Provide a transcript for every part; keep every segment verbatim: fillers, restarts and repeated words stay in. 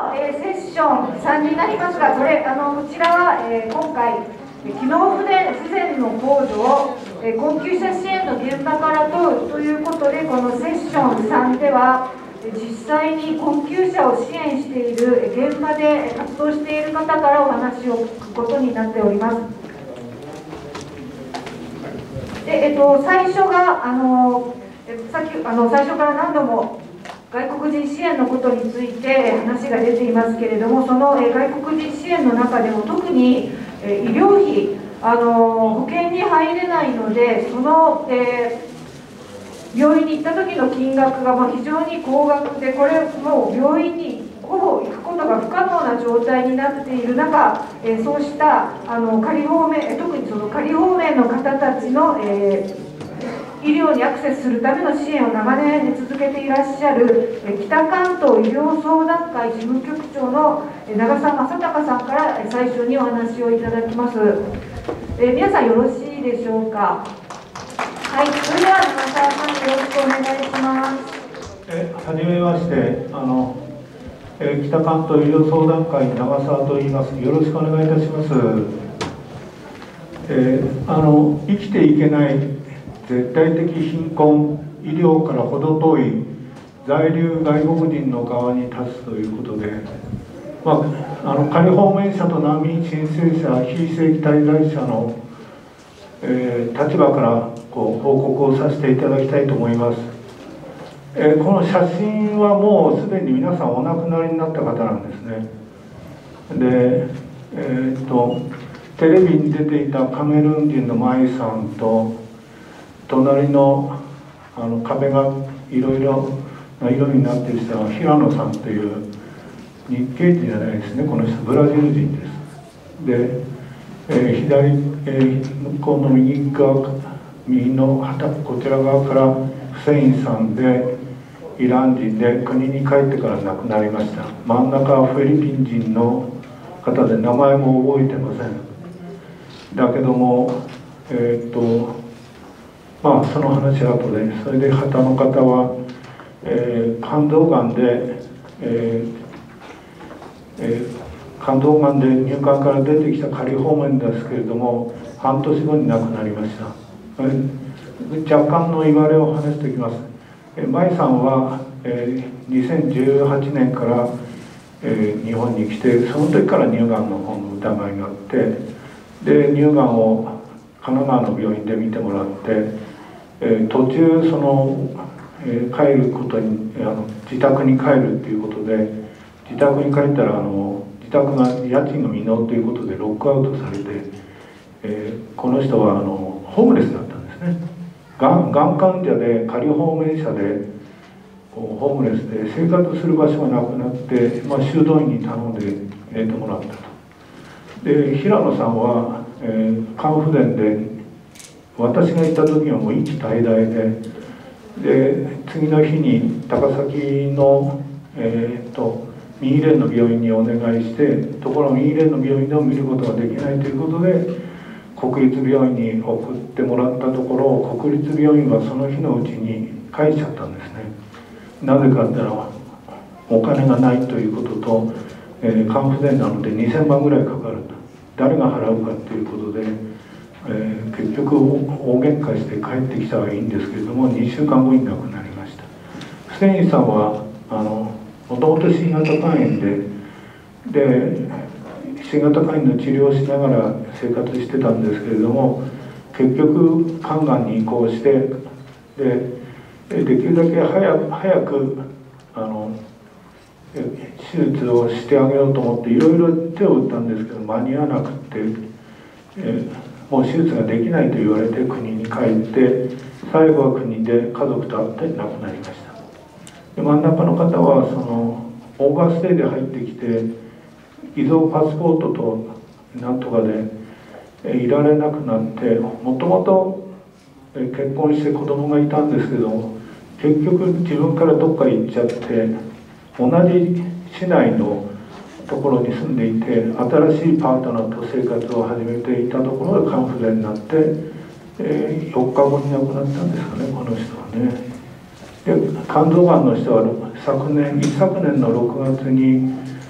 えー、セッションさんになりますが、これあのこちらは、えー、今回機能不全不全の控除を、えー、困窮者支援の現場から問うということで、このセッションさんでは実際に困窮者を支援している現場で活動している方からお話を聞くことになっております。で、えっと、最初があのさっきあの最初から何度も外国人支援のことについて話が出ていますけれども、その外国人支援の中でも特に医療費、あの保険に入れないので、その、えー、病院に行った時の金額がまあ非常に高額で、これもう病院にほぼ行くことが不可能な状態になっている中、えー、そうしたあの仮放免、特にその仮放免の方たちの、えー医療にアクセスするための支援を長年続けていらっしゃる北関東医療相談会事務局長の長澤正隆さんから最初にお話をいただきます。え皆さんよろしいでしょうか。はい、それでは長澤さんよろしくお願いします。 えはじめまして、あのえ北関東医療相談会長澤と言います。よろしくお願いいたします。えー、あの生きていけない絶対的貧困、医療から程遠い在留外国人の側に立つということで、まあ、あの仮放免者と難民申請者、非正規滞在者の、えー、立場からこう報告をさせていただきたいと思います。えー、この写真はもうすでに皆さんお亡くなりになった方なんですね。で、えー、っとテレビに出ていたカメルーン人のマイさんと、隣のあの壁がいろいろな色になっている人は平野さんという日系人じゃないですね、この人ブラジル人です。で、えー、左、えー、向こうの右側、右の旗こちら側からフセインさんでイラン人で国に帰ってから亡くなりました。真ん中はフィリピン人の方で名前も覚えてません。だけどもえー、っとまあその話は後で、それで旗の方は、えー、肝臓がんで、えーえー、肝臓がんで入管から出てきた仮放免ですけれども、半年後に亡くなりました。えー、若干の言われを話しておきます。えー、舞さんは、えー、にせんじゅうはちねんから、えー、日本に来て、その時から乳がんの方の疑いがあって、で乳がんを神奈川の病院で見てもらって、えー、途中その、えー、帰ることにあの自宅に帰るっていうことで、自宅に帰ったらあの自宅が家賃が未納ということでロックアウトされて、えー、この人はあのホームレスだったんですね。がんがん患者で仮放免者でホームレスで生活する場所がなくなって、まあ、修道院に頼んで入れてもらったと。で平野さんは、えー、肝不全で私が行った時はもう息絶え絶えで、で次の日に高崎の、えー、とミーレンの病院にお願いして、ところがミーレンの病院でも見ることができないということで国立病院に送ってもらったところ、国立病院はその日のうちに返しちゃったんですね。なぜかっていうのはお金がないということと、えー、肝不全なのでにせんまんぐらいかかると、誰が払うかということで、えー、結局大喧嘩して帰ってきたはいいんですけれども、にしゅうかんごに亡くなりました。フセインさんはあのもともと C 型肝炎でで C 型肝炎の治療をしながら生活してたんですけれども、結局肝がんに移行して、でできるだけ早く早くあの手術をしてあげようと思っていろいろ手を打ったんですけど間に合わなくて、えもう手術ができないと言われて国に帰って、最後は国で家族と会って亡くなりました。で真ん中の方はそのオーバーステイで入ってきて、偽造パスポートとなんとかでいられなくなって、もともと結婚して子供がいたんですけども、結局自分からどっか行っちゃって、同じ市内のところに住んでいて、新しいパートナーと生活を始めていたところで肝不全になって、えー、よっかごに亡くなったんですかね、この人はね。で肝臓がんの人は昨年一昨年のろくがつに、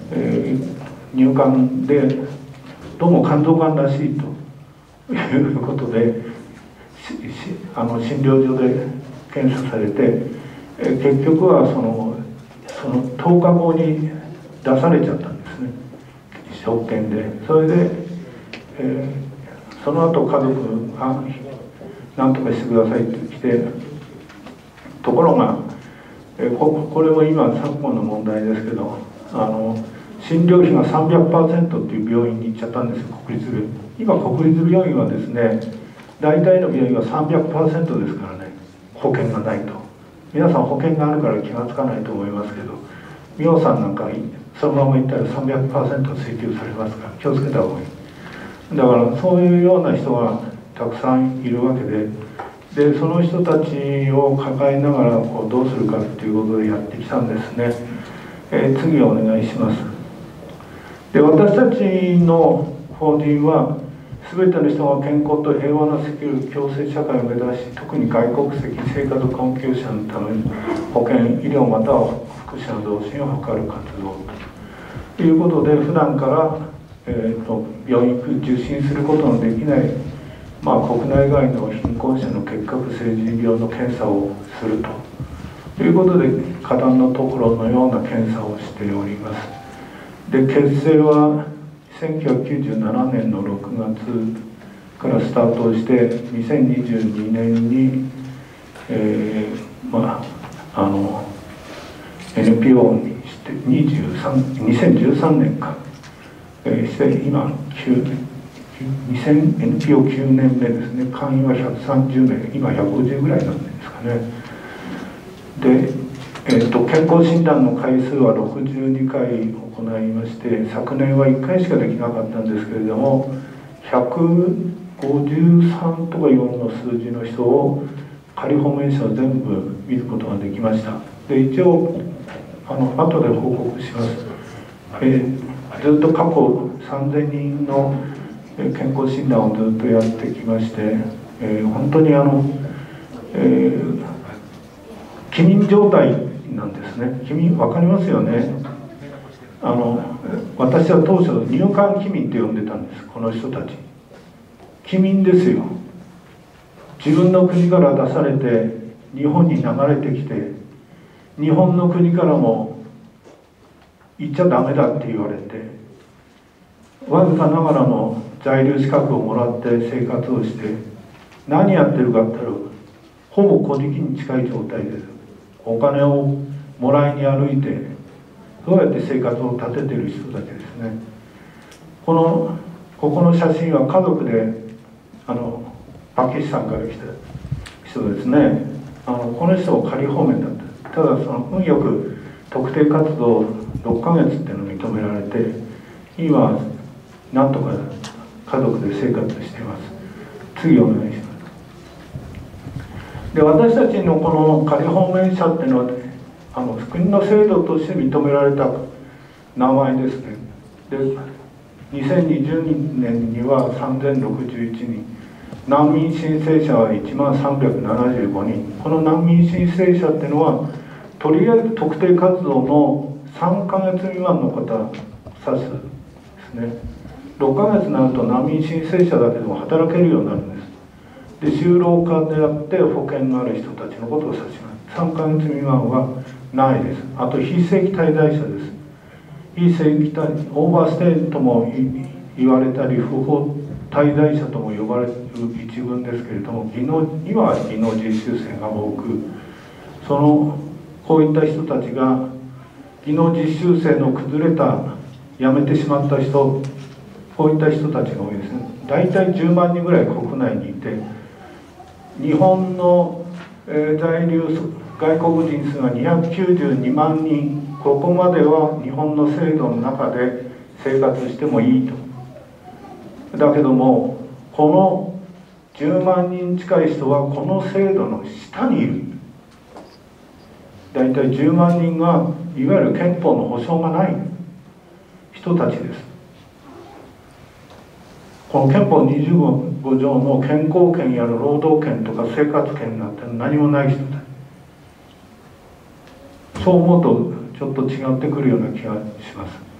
えー、入管でどうも肝臓がんらしいということであの診療所で検査されて、えー、結局はそのそのとおかごに出されちゃったんですね、職権で。それで、えー、その後家族が何とかしてくださいって来て、ところが、えー、こ, これも今昨今の問題ですけど、あの診療費が さんびゃくパーセント っていう病院に行っちゃったんですよ、国立病院。今国立病院はですね、大体の病院は さんびゃくパーセント ですからね、保険がないと。皆さん保険があるから気が付かないと思いますけど、美容さんなんかそのまま行ったら さんびゃくパーセント 請求されますから気をつけた方がいい。だからそういうような人がたくさんいるわけで、でその人たちを抱えながらこうどうするかっていうことでやってきたんですね。えー、次お願いします。で私たちの法人は全ての人が健康と平和なセキュリ共生社会を目指し、特に外国籍生活困窮者のために保健医療または福祉の増進を図る活動ということで、普段から、えー、と病院受診することのできない、まあ、国内外の貧困者の結核性持病の検査をするということで、花壇のところのような検査をしております。で結成はせんきゅうひゃくきゅうじゅうななねんのろくがつからスタートして、にせんにじゅうにねんに、えー、まああの エヌピーオー にしてにじゅうさんにせんじゅうさんねんか、えー、して今にせん エヌピーオーきゅうねんめですね。会員はひゃくさんじゅうめい、今ひゃくごじゅうぐらいなんですかね。で、えー、と健康診断の回数はろくじゅうにかい行いまして、昨年はいっかいしかできなかったんですけれども、ひゃくごじゅうさんとかよんの数字の人を仮放免者を全部見ることができました。で一応あの後で報告します。えー、ずっと過去さんぜんにんの健康診断をずっとやってきまして、えー、本当にあの、えー、帰眠状態なんですね。帰眠分かりますよね。あの私は当初入管帰眠って呼んでたんです。この人たち帰眠ですよ。自分の国から出されて日本に流れてきて、日本の国からも行っちゃダメだって言われて、わずかながらの在留資格をもらって生活をして、何やってるかって言ったらほぼ孤児に近い状態です。お金をもらいに歩いてどうやって生活を立ててる人たちですね。このここの写真は家族であのパキスタンから来た人ですね。あのこの人も仮放免だった。ただその運よく特定活動ろっかげつっていうのを認められて、今なんとか家族で生活しています。次お願いします。で私たちのこの仮放免者っていうのは、あの国の制度として認められた名前ですね。でにせんにじゅうねんにはさんぜんろくじゅういちにん、難民申請者はいちまんさんびゃくななじゅうごにん。この難民申請者っていうのはとりあえず特定活動のさんかげつ未満の方を指すですね。ろっかげつになると難民申請者だけでも働けるようになるんです。で就労家であって保険がある人たちのことを指します。さんかげつ未満はないです。あと非正規滞在者です。非正規滞オーバーステイとも言われたり不法滞在者とも呼ばれる一群ですけれども、技能今は技能実習生が多く、そのこういった人たちが技能実習生の崩れた辞めてしまった人、こういった人たちが多いですね。大体じゅうまんにんぐらい国内にいて、日本の、えー、在留外国人数がにひゃくきゅうじゅうにまんにん、ここまでは日本の制度の中で生活してもいいと。だけどもこのじゅうまんにん近い人はこの制度の下にいる。大体じゅうまんにんがいわゆる憲法の保障がない人たちです。この憲法にじゅうご条の健康権や労働権とか生活権なんて何もない人たち。そう思うとちょっと違ってくるような気がします。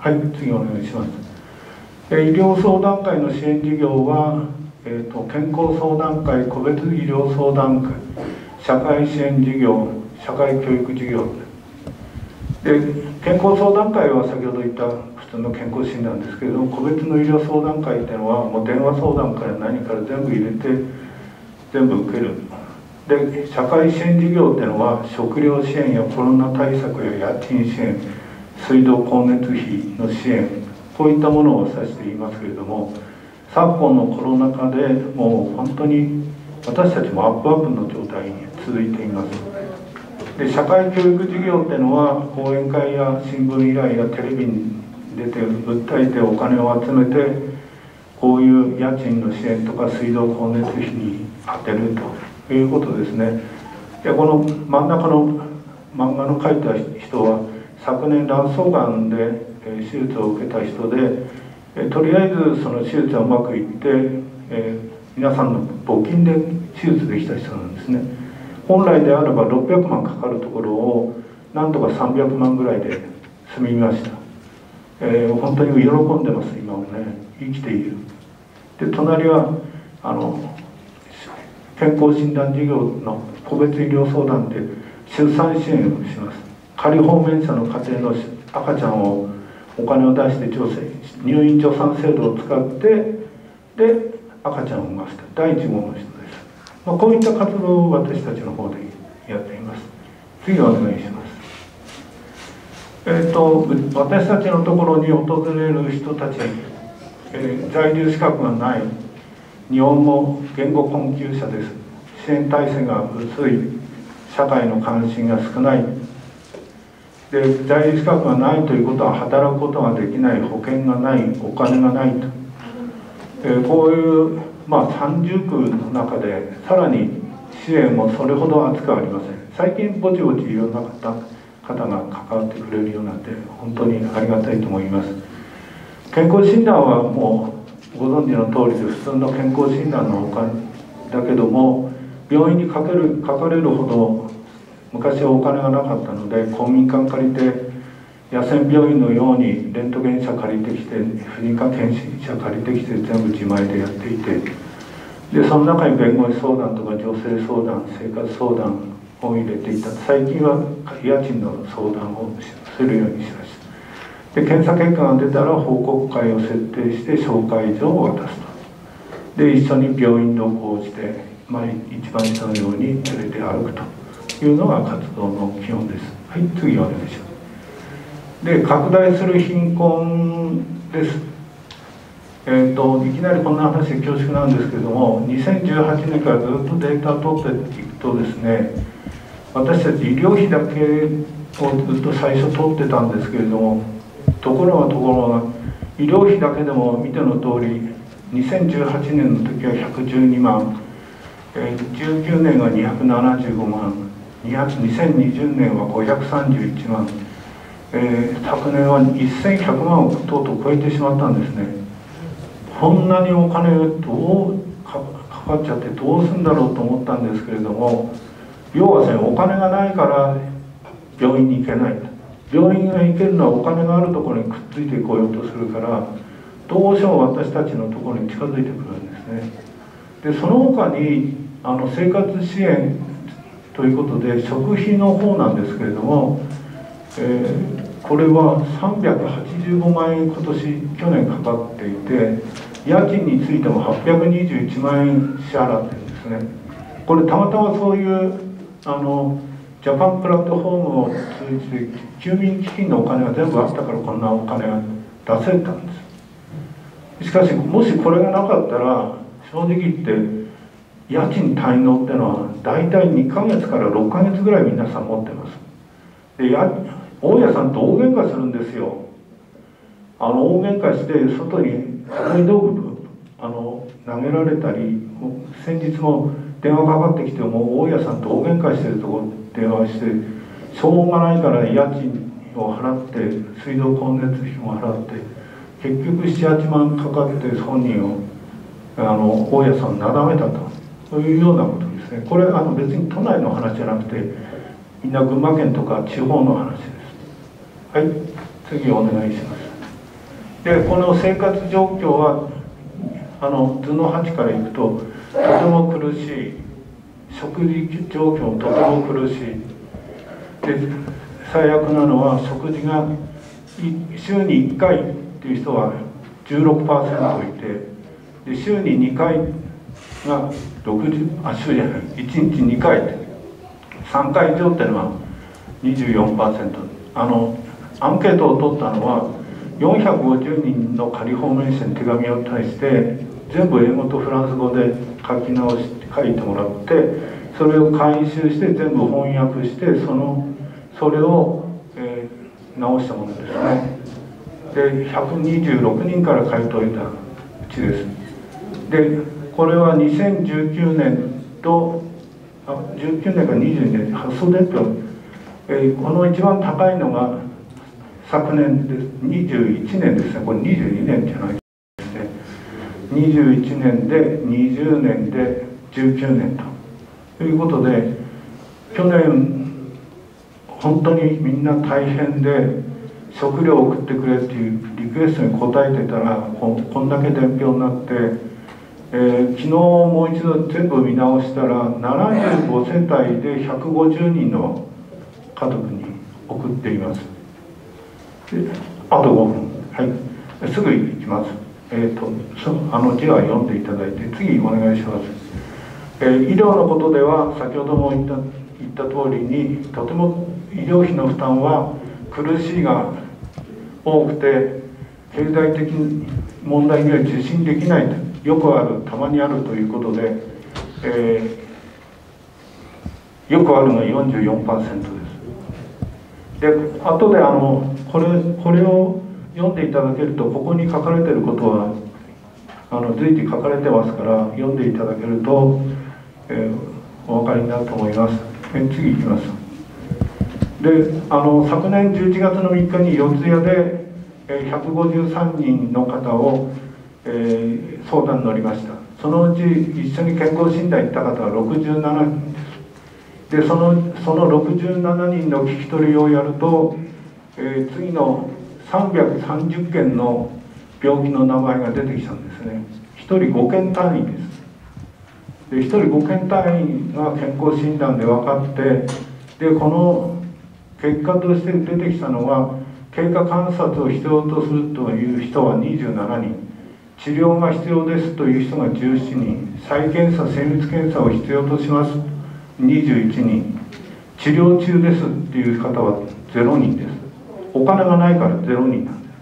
はい、次お願いします。医療相談会の支援事業は、えー、と健康相談会、個別医療相談会、社会支援事業、社会教育事業で、健康相談会は先ほど言った普通の健康診断ですけれども、個別の医療相談会っていうのはもう電話相談から何から全部入れて全部受ける。で、社会支援事業っていうのは食料支援やコロナ対策や家賃支援、水道光熱費の支援、こういったものを指して言いますけれども、昨今のコロナ禍でもう本当に私たちもアップアップの状態に続いています。で、社会教育事業っていうのは講演会や新聞依頼やテレビに出て訴えてお金を集めて、こういう家賃の支援とか水道光熱費に充てるということですね。で、この真ん中の漫画の描いた人は昨年卵巣がんで手術を受けた人で、とりあえずその手術はうまくいって、えー、皆さんの募金で手術できた人なんですね。本来であればろっぴゃくまんかかるところをなんとかさんびゃくまんぐらいで済みました。えー、本当に喜んでます。今もね、生きている。で、隣はあの健康診断事業の個別医療相談で出産支援をします。仮放免者の家庭の赤ちゃんをお金を出して助成、入院助産制度を使ってで赤ちゃんを産ませただいいち号の人です。まあ、こういった活動を私たちの方でやっています。次お願いします。えーと、私たちのところに訪れる人たち、えー、在留資格がない、日本語言語困窮者です。支援体制が薄い、社会の関心が少ない。で、在留資格がないということは働くことができない、保険がない、お金がないと、えー、こういう、まあ、三重苦の中でさらに支援もそれほど厚くありません。最近ぼちぼちいろんな方方が関わってくれるようになって本当にありがたいと思います。健康診断はもうご存知の通りで普通の健康診断のほかだけども、病院にかけるかかれるほど昔はお金がなかったので、公民館借りて野戦病院のようにレントゲン車借りてきて、婦人科検診車借りてきて全部自前でやっていて、でその中に弁護士相談とか女性相談、生活相談を入れていた。最近は家賃の相談をするようにしました。で、検査結果が出たら報告会を設定して紹介状を渡すと。で、一緒に病院同行して、まあ、一番下のように連れて歩くというのが活動の基本です。はい、次お願いします。で、拡大する貧困です。えーと、いきなりこんな話で恐縮なんですけれども、にせんじゅうはちねんからずっとデータを取っていくとですね、私たち医療費だけをずっと最初取ってたんですけれども、ところがところが医療費だけでも見ての通り、にせんじゅうはちねんの時はひゃくじゅうにまん、えー、じゅうきゅうねんはにひゃくななじゅうごまん、にせんにじゅうねんはごひゃくさんじゅういちまん、えー、昨年はせんひゃくまんをとうとう超えてしまったんですね。こんなにお金どう か, かかっちゃってどうするんだろうと思ったんですけれども、要はですね、お金がないから病院に行けない。病院が行けるのはお金があるところにくっついてこようとするから、どうしても私たちのところに近づいてくるんですね。で、その他にあの生活支援ということで食費の方なんですけれども、えー、これはさんびゃくはちじゅうごまんえん今年去年かかっていて、家賃についてもはっぴゃくにじゅういちまんえん支払ってるんですね。これたまたまそういうあのジャパンプラットフォームを通じて休眠基金のお金が全部あったからこんなお金が出せたんです。しかしもしこれがなかったら正直言って家賃滞納っていうのは大体にかげつからろっかげつぐらい皆さん持ってます。で、や大家さんと大喧嘩するんですよ。あの大喧嘩して外に家具道具あの投げられたり、先日も電話かかってきても大家さんと大喧嘩してるところ電話して、しょうがないから家賃を払って水道光熱費も払って結局ななはちまんかかって本人をあの大家さんなだめたというようなことですね。これあの別に都内の話じゃなくてみんな群馬県とか地方の話です。はい、次お願いします。 でこの生活状況はあの図のはちからいくととても苦しい、食事状況もとても苦しいで、最悪なのは食事が週にいっかいっていう人は じゅうろくパーセント いて、で週ににかいがろくじゅうあ週じゃないいちにちにかいさんかい以上っていうのは にじゅうよんパーセント。 あのアンケートを取ったのはよんひゃくごじゅうにんの仮訪問者に手紙を対して全部英語とフランス語で書き直し書いてもらって、それを回収して全部翻訳して、そのそれを、えー、直したものですね。でひゃくにじゅうろくにんから回答を得たうちです。でこれはにせんじゅうきゅうねんとあじゅうきゅうねんからにじゅうにねん発送伝票、えー、この一番高いのが昨年です。にじゅういちねんですね。これにじゅうにねんじゃないですね。にじゅういちねんでにじゅうねんでじゅうきゅうねんということで、去年本当にみんな大変で食料を送ってくれっていうリクエストに応えてたら こ, こんだけ伝票になって、えー、昨日もう一度全部見直したらななじゅうごせたいでひゃくごじゅうにんの家族に送っています。あとごふん、はい、すぐ行きます。えーと、あの字は読んでいただいて次お願いします。えー、医療のことでは先ほども言った言った通りに、とても医療費の負担は苦しいが多くて、経済的問題には受診できないと、よくある、たまにあるということで、えー、よくあるのは よんじゅうよんパーセント です。で後であのこれこれを読んでいただけると、ここに書かれていることはあの随時書かれてますから、読んでいただけると、えー、お分かりになると思います。えー、次いきます。であの昨年じゅういちがつのみっかに四谷で、えー、ひゃくごじゅうさんにんの方を、えー、相談に乗りました。そのうち一緒に健康診断行った方はろくじゅうななにんです。でそのそのろくじゅうななにんの聞き取りをやると、えー、次のさんびゃくさんじゅっけんの病気の名前が出てきたんですね。ひとりごけん単位です。でひとりごけん単位が健康診断で分かって、でこの結果として出てきたのは、経過観察を必要とするという人はにじゅうななにん、治療が必要ですという人がじゅうしちにん、再検査精密検査を必要としますにじゅういちにん、治療中ですっていう方はゼロにんです。お金がないからゼロにんなんです。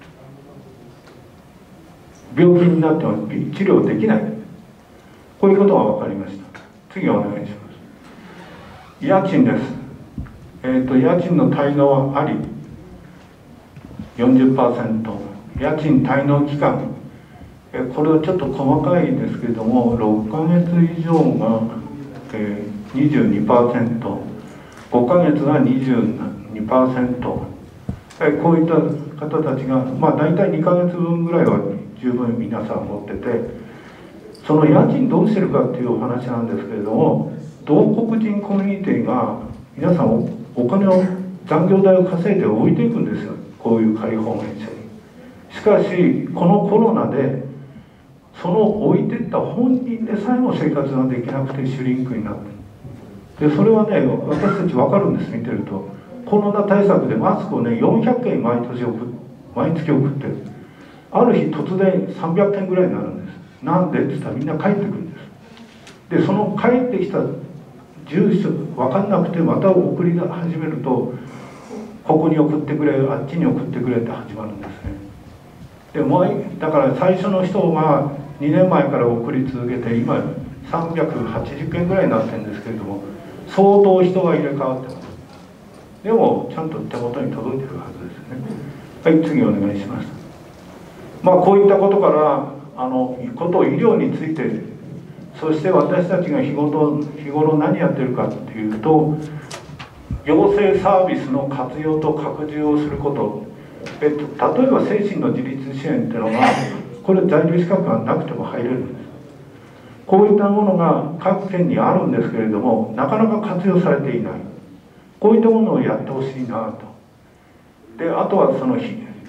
病気になっても治療できない、こういうことが分かりました。次お願いします。家賃です。えーと、家賃の滞納はあり よんじゅっパーセント、 家賃滞納期間、えー、これはちょっと細かいですけれどもろっかげつ以上が、えー、にじゅうにパーセント、 ごかげつが にじゅうにパーセント、えー、こういった方たちが、まあ、大体にかげつぶんぐらいは十分皆さん持ってて、その家賃どうしてるかっていうお話なんですけれども、同国人コミュニティが皆さんおお金を残業代を稼いで置いていくんですよ、こういう仮訪問者に。しかしこのコロナでその置いてった本人でさえも生活ができなくてシュリンクになってる。でそれはね、私たち分かるんです。見てるとコロナ対策でマスクをねよんひゃっけん毎年送毎月送ってる。ある日突然さんびゃっけんぐらいになるんです。なんでって言ったらみんな帰ってくるんです。でその帰ってきた住所分かんなくてまた送り始めると、ここに送ってくれ、あっちに送ってくれって始まるんですね。でもうだから最初の人がにねんまえから送り続けて今さんびゃくはちじゅっけんぐらいになってるんですけれども、相当人が入れ替わってます。でもちゃんと手元に届いてるはずですね。はい、次お願いします。まあこういったことからあのこと医療について、そして私たちが日頃日頃何やってるかっていうと、行政サービスの活用と拡充をすること、えっと、例えば精神の自立支援っていうのが、これ在留資格がなくても入れるんです。こういったものが各県にあるんですけれども、なかなか活用されていない。こういったものをやってほしいなと。であとはその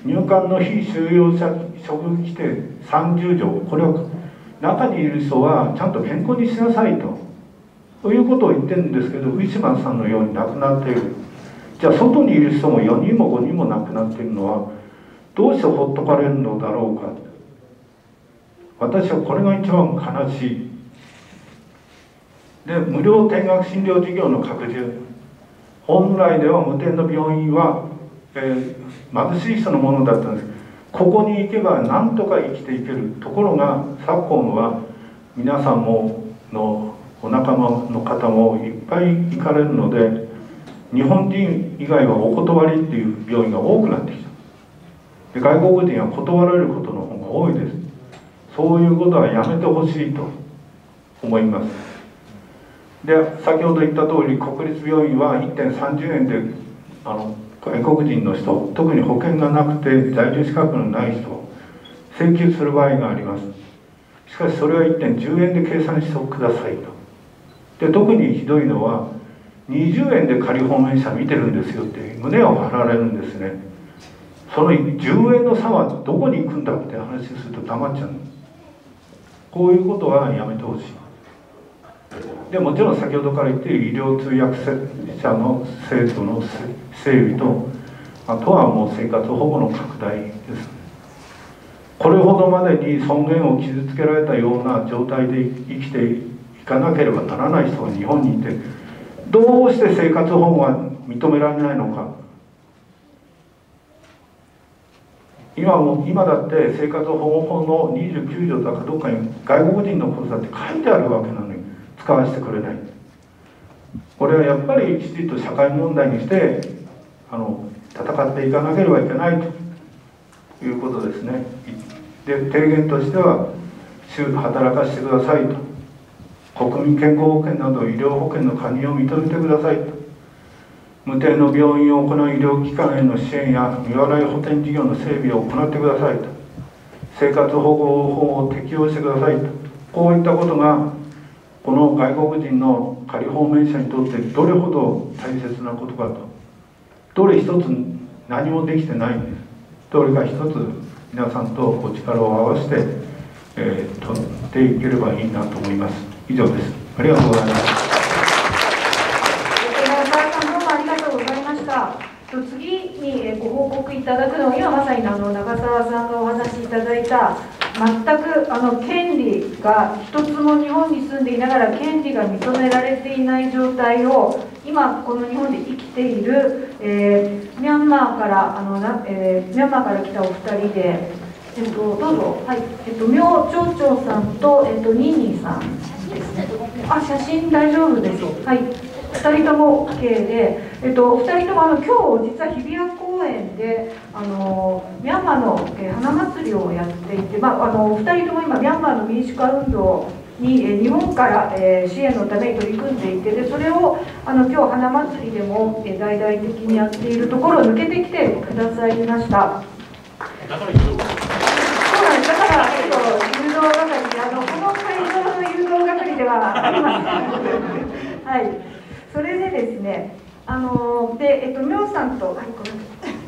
入管の非収容者処遇規定さんじゅう条、これは中にいる人はちゃんと健康にしなさいと、ということを言ってるんですけど、ウィシュマンさんのように亡くなっている。じゃあ外にいる人もよにんもごにんも亡くなっているのはどうしてほっとかれるのだろうか。私はこれが一番悲しい。で、無料低額診療事業の拡充、本来では無点の病院は、えー、貧しい人のものだったんです。ここに行けばなんとか生きていける。ところが昨今は皆さんものお仲間の方もいっぱい行かれるので、日本人以外はお断りっていう病院が多くなってきた。で、外国人は断られることの方が多いです。そういうことはやめてほしいと思います。で、先ほど言った通り、国立病院はいってんさんじゅうえんであの外国人の人、特に保険がなくて在留資格のない人請求する場合があります。しかしそれはいってんじゅうえんで計算してくださいと。で、特にひどいのはにじゅうえんで仮放免者見てるんですよって胸を張られるんですね。そのじゅうえんの差はどこに行くんだって話すると黙っちゃう。こういうことはやめてほしい。でもちろん先ほどから言っている医療通訳者の制度の整備と、あとはもう生活保護の拡大です。これほどまでに尊厳を傷つけられたような状態で生きていかなければならない人が日本にいて、どうして生活保護は認められないのか。今も今だって生活保護法のにじゅうきゅう条だかどっかに外国人のことだって書いてあるわけなのに使わせてくれない。これはやっぱりきちっと社会問題にしてあの戦っていかなければいけないということですね。で、提言としては働かせてくださいと、国民健康保険など医療保険の加入を認めてくださいと、無点の病院を行う医療機関への支援や未払い補填事業の整備を行ってくださいと、生活保護法を適用してくださいと、こういったことがこの外国人の仮放免者にとってどれほど大切なことかと。どれ一つ何もできてないんです。どれか一つ皆さんとお力を合わせて、えー、取っていければいいなと思います。以上です。ありがとうございます。 次にご報告いただくのは、今まさにあの長澤さんがお話しいただいた、全くあの権利が一つも日本に住んでいながら権利が認められていない状態を、今この日本で生きている、えー、ミャンマーからあのな、えー、ミャンマーから来たお二人で、えっと、どうぞ、はい、えっと、明町長さんと、えっと、ニーニーさんですね。あ、写真大丈夫です。はい。ふたりとも OK で、えっと、ふたりともあの今日実は日比谷公園であのミャンマーの、えー、花祭りをやっていて、まあ、あのふたりとも今ミャンマーの民主化運動に、えー、日本から、えー、支援のために取り組んでいて、でそれをあの今日花祭りでも、えー、大々的にやっているところを抜けてきてくださいました。だからそうなんです。だから、えっと、誘導係であのこの会場の誘導係ではありません。はい。それでですね、あので、えっと、みょうさんと、はい、ごめんなさい。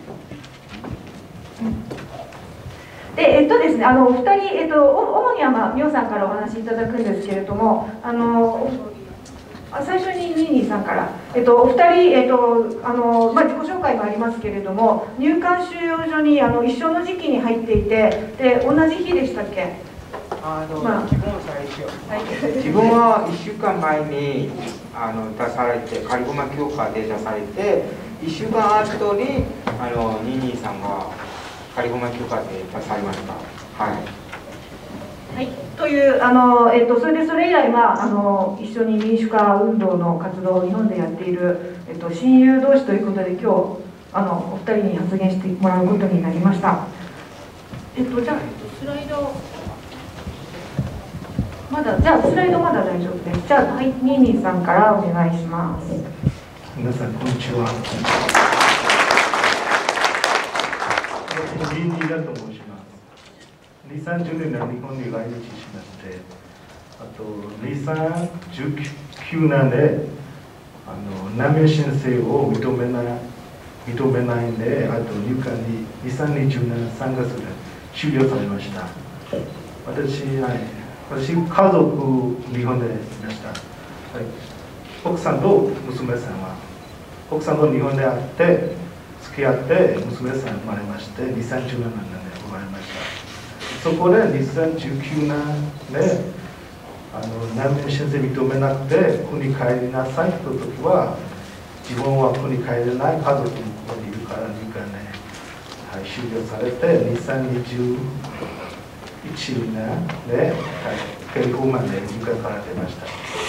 で、えっとですね、あのお二人、えっと、主には、まあ、みょうさんからお話しいただくんですけれども、あの最初にニーニーさんから、えっと、お二人、えっとあのまあ、自己紹介もありますけれども、入管収容所にあの一緒の時期に入っていて、で同じ日でしたっけ？ あの、まあ、自分は最初、はい、自分はいっしゅうかんまえにあの出されて、カリグマ協会で出されて、いっしゅうかん後にあのニーニーさんがカリグマ協会で出されました。はい。 はい、というあの、えっと、それでそれ以来、まあ、あの一緒に民主化運動の活動を日本でやっている、えっと、親友同士ということで、今日あのお二人に発言してもらうことになりました。えっと、じゃあ、えっと、スライド。まだ、じゃあスライドまだ大丈夫です。じゃあ、はい、ニーニーさんからお願いします。 皆さんこんにちは。ニーニーだと申します。にさんじゅうねんで日本に来日しまして、あとにさんじゅうきゅうねんであの難民申請を認めない認めないんで、あと入管ににせんにじゅうねんさんがつで終了されました。私、はい、私家族日本でいました。はい、奥さんと娘さんは奥さんと日本で会って付き合って娘さん生まれまして、にせんじゅうななねんで生まれました。そこでにせんじゅうきゅうねんであの難民申請認めなくて国に帰りなさいという時は、自分は国に帰れない、家族にここにいるから入管で、はい、終了されてにせんにじゅういちねんで、はい、健康まで入管から出ました。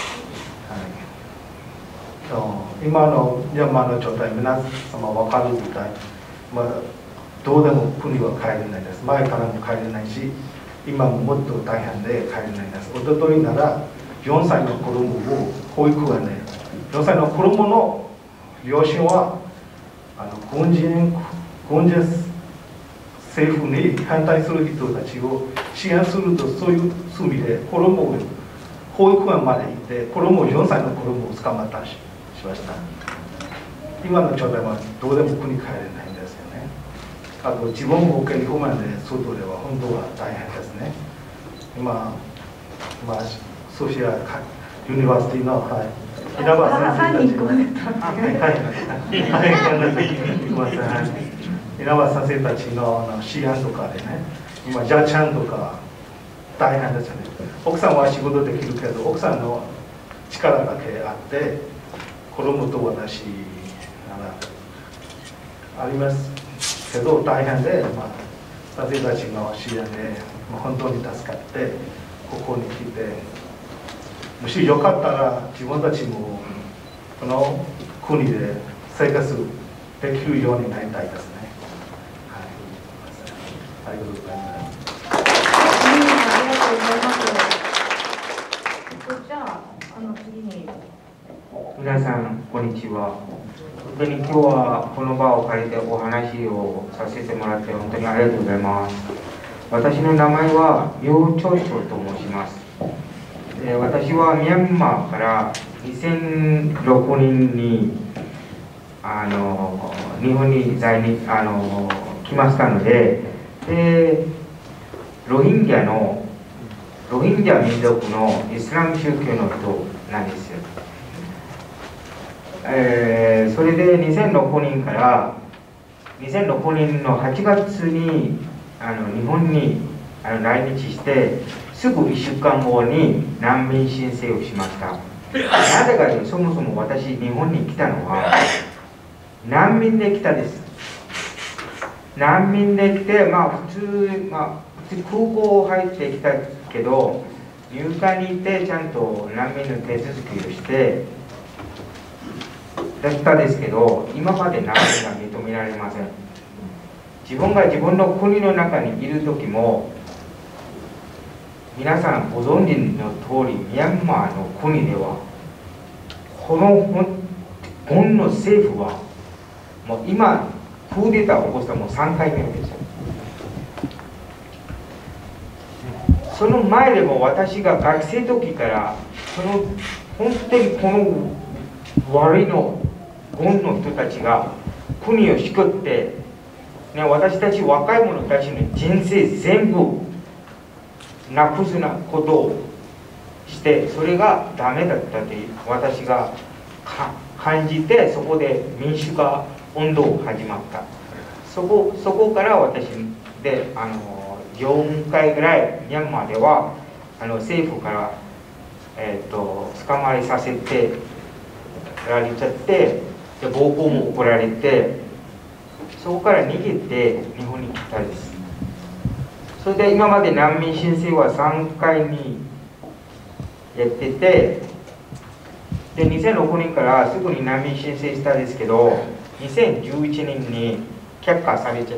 はい、今のミャンマーの状態、皆様分かるみたい、まあ、どうでも国は帰れないです。前からも帰れないし、今ももっと大変で帰れないです。おとといならよんさいの子供を保育園で、よんさいの子供の両親はあの軍人、軍人政府に反対する人たちを支援すると、そういう罪で子供を保育園まで行って子供をよんさいの子供を捕まったししました。今の状態はどうでも国に帰れないんですよね。あと自分も健康面で外では本当は大変ですね。今、まあ、ソシアユニバーシティの、はい、稲葉先生たちの、はい、稲葉先生たちの支援とかでね、今ジャーちゃんとか大変ですよね。奥さんは仕事できるけど、奥さんの力だけあって、子供と私ありますけど大変で、まあ、先生たちの支援で、まあ、本当に助かってここに来て。もしよかったら自分たちもこの国で生活できるようになりたいですね。はい、ありがとうございます。 ありがとうございます。じゃあ、あの次に。 皆さんこんにちは。本当に今日はこの場を借りてお話をさせてもらって本当にありがとうございます。私の名前は楊長章と申します。私はミャンマーからにせんろくねんにあの日本に在日あの来ましたので、でロヒンギャのロヒンギャ民族のイスラム宗教の人なんですよ。えー、それでにせんろくねんからにせんろくねんのはちがつにあの日本にあの来日してすぐいっしゅうかんごに難民申請をしました。なぜかというと、そもそも私日本に来たのは難民で来たです。難民で来て、まあ普通、まあ、普通空港入ってきたけど、入管に行ってちゃんと難民の手続きをしてだったんですけど、今まで難民が認められません。自分が自分の国の中にいる時も、皆さんご存知の通り、ミャンマーの国ではこの軍の政府はもう今クーデターを起こしたもうさんかいめですよ。その前でも私が学生時からその本当にこの悪いの軍の人たちが国を救って、ね、私たち若い者たちの人生全部なくすなことをして、それがダメだったという私が感じて、そこで民主化運動が始まった。そこそこから私であのよんかいぐらいミャンマーではあの政府から、えー、と捕まえさせてられちゃって、で暴行も行られて、そこから逃げて日本に来たんです。それで今まで難民申請はさんかいにやってて、でにせんろくねんからすぐに難民申請したんですけど、にせんじゅういちねんに却下されちゃって、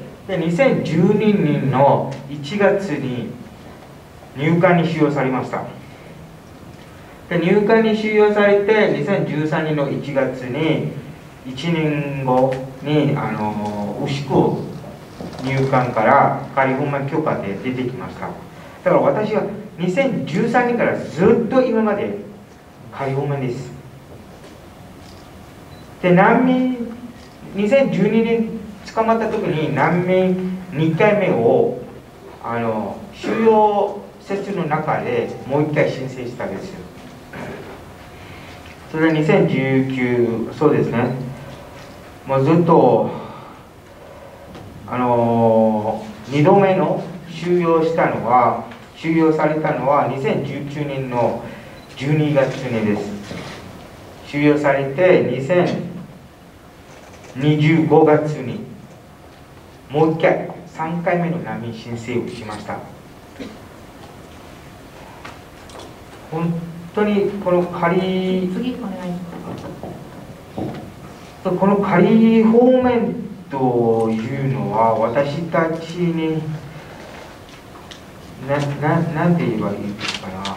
でにせんじゅうにねんのいちがつに入管に収容されました。で入管に収容されて、にせんじゅうさんねんのいちがつにいちねんごにあの牛久入管から仮放免許可で出てきました。だから私はにせんじゅうさんねんからずっと今まで仮放免です。で難民にせんじゅうにねん捕まった時に難民にかいめをあの収容施設の中でもういっかい申請したんですよ。それはにせんじゅうきゅう、そうですね、もうずっとあのにどめの収容したのは収容されたのはにせんじゅうきゅうねんのじゅうにがつにです。収容されてにせんにじゅうごがつにもういっかいさんかいめの難民申請をしました。本当にこの仮次お願いします。この仮放免というのは私たちになななんて言えばいいかな。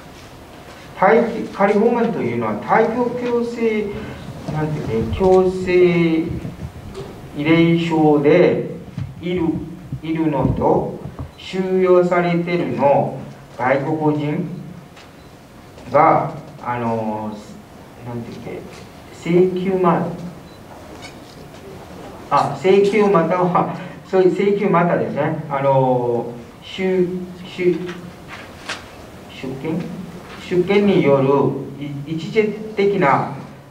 仮放免というのは退去強制なんていうね、強制慰霊書でいるいるのと収容されているの外国人があのなんていうっけ請求まあ請求またはそういう請求またですね、あの出出出権出権による一時的な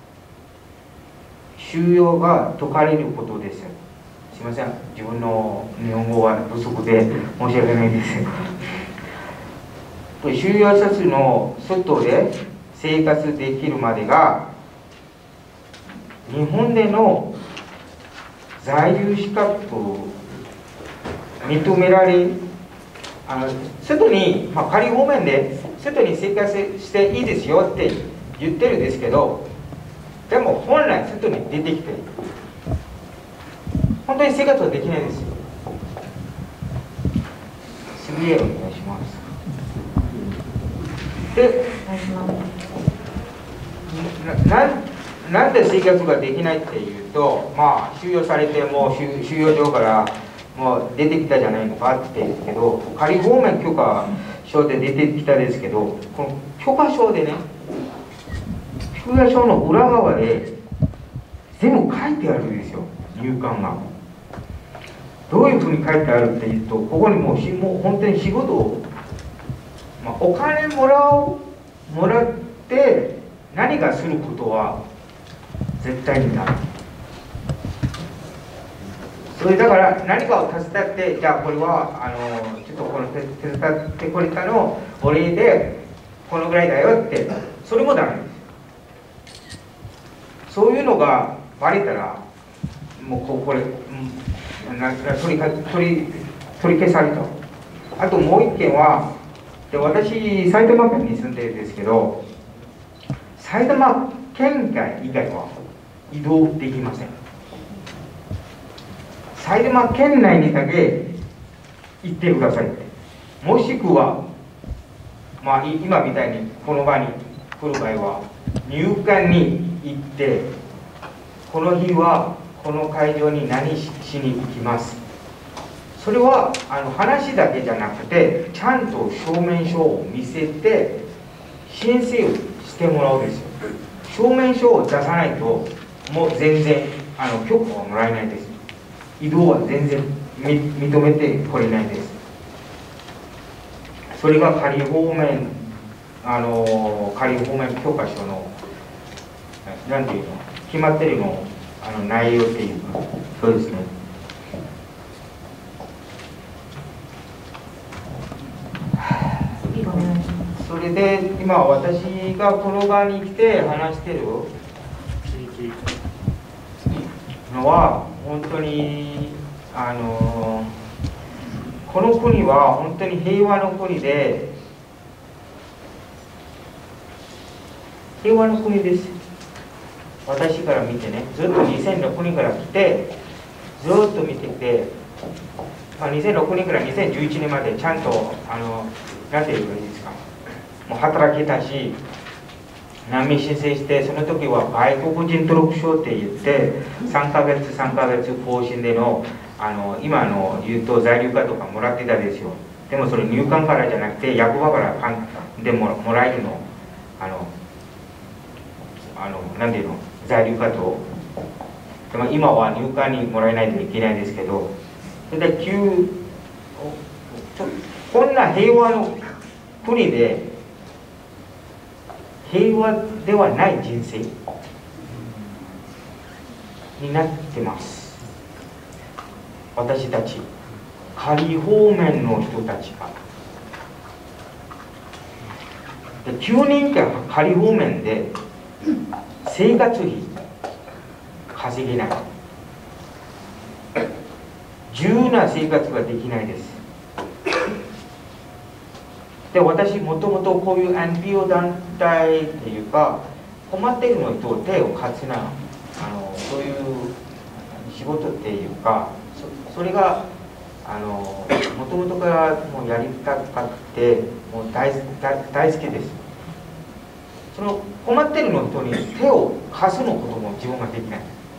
収容が解かれることです。すみません、自分の日本語は不足で申し訳ないです。収容者数の外で生活できるまでが日本での在留資格を認められ、あの外に、まあ、仮放免で外に生活していいですよって言ってるんですけど、でも本来外に出てきて本当に生活はできないですよ。次へお願いします。でな, な, なんで生活ができないっていうと、まあ収容されてもう 収, 収容所からもう出てきたじゃないのかって言うけど、仮放免許可証で出てきたですけど、この許可証でね、許可証の裏側で全部書いてあるんですよ、入管が。どういうふうに書いてあるっていうと、ここにもうしもう本当に仕事を、まあ、お金もらうもらって何かすることは絶対にない。それだから何かを手伝って、じゃあこれはあのちょっとこの手伝ってくれたのお礼でこのぐらいだよって、それもダメです。そういうのがバレたらもうここれ、うん、な取り取り取り消された。あともう一件は、で私埼玉県に住んでるんですけど、埼玉県外以外は移動できません。埼玉県内にだけ行ってくださいって。もしくは、まあ、今みたいにこの場に来る場合は入管に行って、この日はこの会場に何しに行きます。それはあの話だけじゃなくて、ちゃんと証明書を見せて申請をしてもらうんですよ。証明書を出さないともう全然あの許可はもらえないです。移動は全然認めてこれないです。それが仮放免、あの仮放免許可証のなんていうの決まってるのあの内容っていうか、そうですね。それで今私がこの場に来て話してるのは本当にあのこの国は本当に平和の国で平和の国です。私から見てね、ずっとにせんろくねんから来てずっと見てきて、まあ、にせんろくねんからにせんじゅういちねんまでちゃんとあのなんて言えばいいですか、もう働けたし、難民申請して、その時は外国人登録証って言ってさんかげつさんかげつ更新での、あの今の言うと在留カードとかもらってたですよ。でもそれ入管からじゃなくて役場からでももらえるの、あのあのなんていうの在留カードでも今は入管にもらえないといけないですけど、それで急こんな平和の国で平和ではない人生になってます。私たち仮放免の人たちができゅうねんかん仮放免で生活費稼げない、自由な生活ができないです。で私もともとこういう エヌピーオー 団体っていうか困っているの人を手を貸すなあのそういう仕事っていうか そ, それがあのもともとからもうやりたかってもう 大, 大, 大好きです。その困っているの人に手を貸すのことも自分ができない。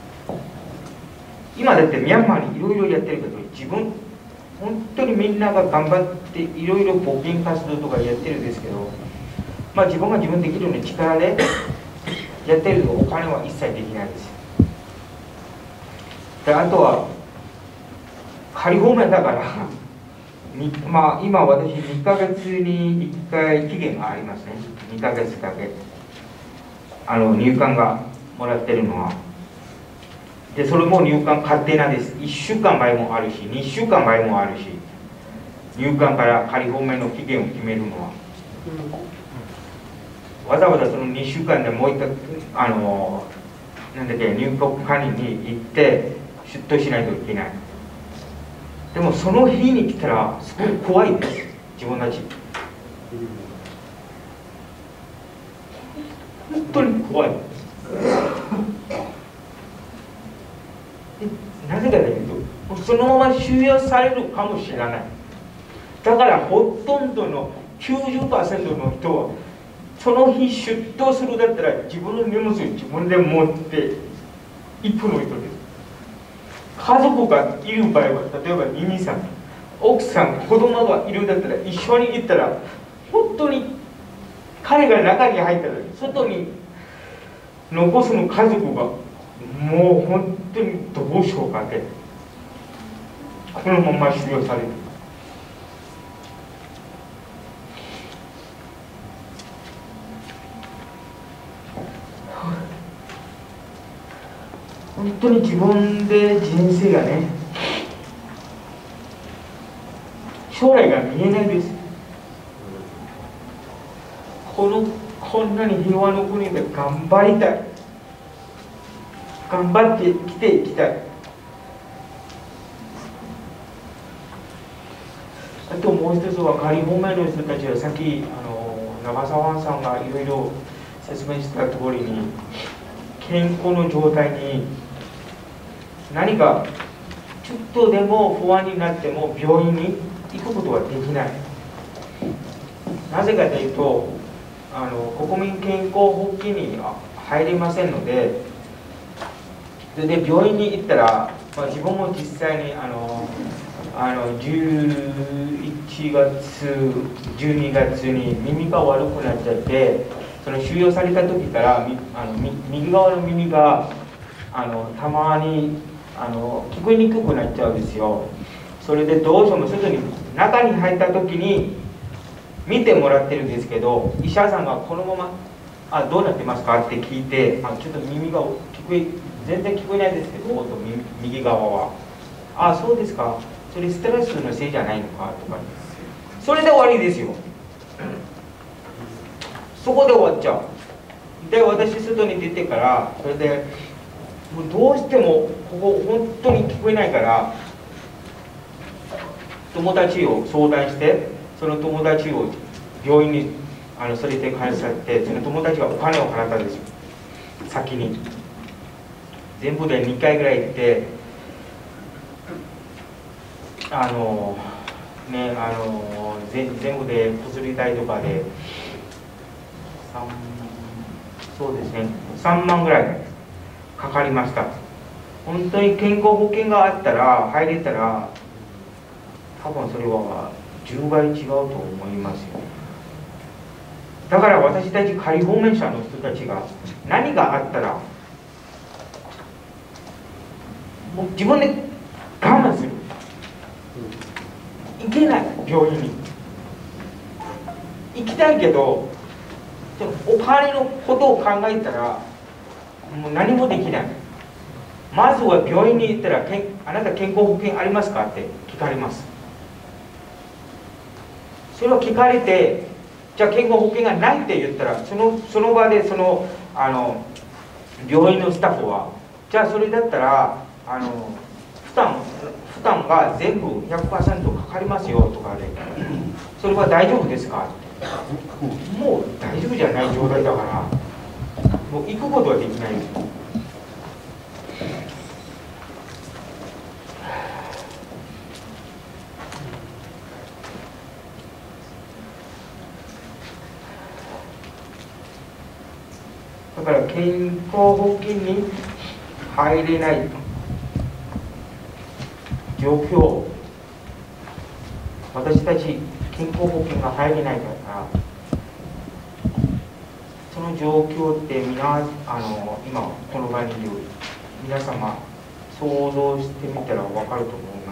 今だってミャンマーにいろいろやってるけど自分本当にみんなが頑張っていろいろ募金活動とかやってるんですけど、まあ自分が自分できるように力でやってるけどお金は一切できないです。であとは仮放免だからまあ今私にかげつにいっかい期限がありますね。にかげつだけあの入管がもらってるのは。でそれも入管勝手なんです。いっしゅうかんまえもあるしにしゅうかんまえもあるし、入管から仮放免の期限を決めるのは、うん、わざわざそのにしゅうかんでもう一回あのなんだっけ入国管理に行って出頭しないといけない。でもその日に来たらすごい怖いです、自分たち。本当に怖い。なぜかというとそのまま収容されるかもしれない。だからほとんどの きゅうじゅっパーセント の人はその日出頭するだったら自分の荷物を自分で持って行くの人です。家族がいる場合は例えば兄さん奥さん子供がいるだったら一緒に行ったら本当に彼が中に入ったら外に残すの家族がもう本当にどうしようかってこのまま収容される。本当に自分で人生がね将来が見えないです。このこんなに平和の国で頑張りたい、頑張って生きていきたい。あともう一つは仮放免の人たちはさっきあの長澤さんがいろいろ説明した通りに健康の状態に何かちょっとでも不安になっても病院に行くことはできない。なぜかというとあの国民健康保険に入りませんので、それで病院に行ったら、まあ、自分も実際にあのあのじゅういちがつじゅうにがつに耳が悪くなっちゃって、その収容された時からあの右側の耳があのたまにあの聞こえにくくなっちゃうんですよ。それでどうしても外に中に入った時に見てもらってるんですけど、医者さんがこのまま「あどうなってますか?」って聞いて「あちょっと耳が聞こえ全然聞こえないですけど右側はあそうですか、それストレスのせいじゃないのか」とか、それで終わりですよ。そこで終わっちゃう。で私外に出てからそれでもうどうしてもここ本当に聞こえないから友達を相談して、その友達を病院にあの連れて帰されて、その友達がお金を払ったんですよ、先に。全部でにかいぐらい行って、あのねあの全部で薬代とかでそうですねさんまんぐらいかかりました。本当に健康保険があったら入れたら多分それはじゅうばい違うと思いますよ。だから私たち仮放免者の人たちが何があったらもう自分で我慢する。行けない、病院に。行きたいけど、でもお金のことを考えたら、もう何もできない。まずは病院に行ったら、けんあなた健康保険ありますかって聞かれます。それを聞かれて、じゃあ健康保険がないって言ったら、そのその場でそのあの病院のスタッフは、じゃあそれだったらあの負担負担が全部 ひゃくパーセント かかりますよとかで、それは大丈夫ですかって、もう大丈夫じゃない状態だから、もう行くことはできない。だから健康保険に入れない状況、私たち健康保険が入れないから、その状況ってみなあの今この場にいる皆様想像してみたら分かると思います。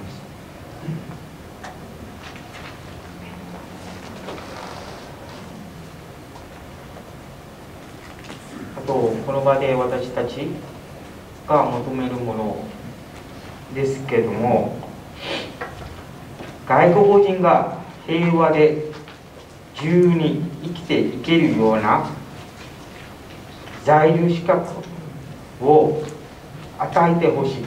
あとこの場で私たちが求めるものですけれども、外国人が平和で自由に生きていけるような在留資格を与えてほしい。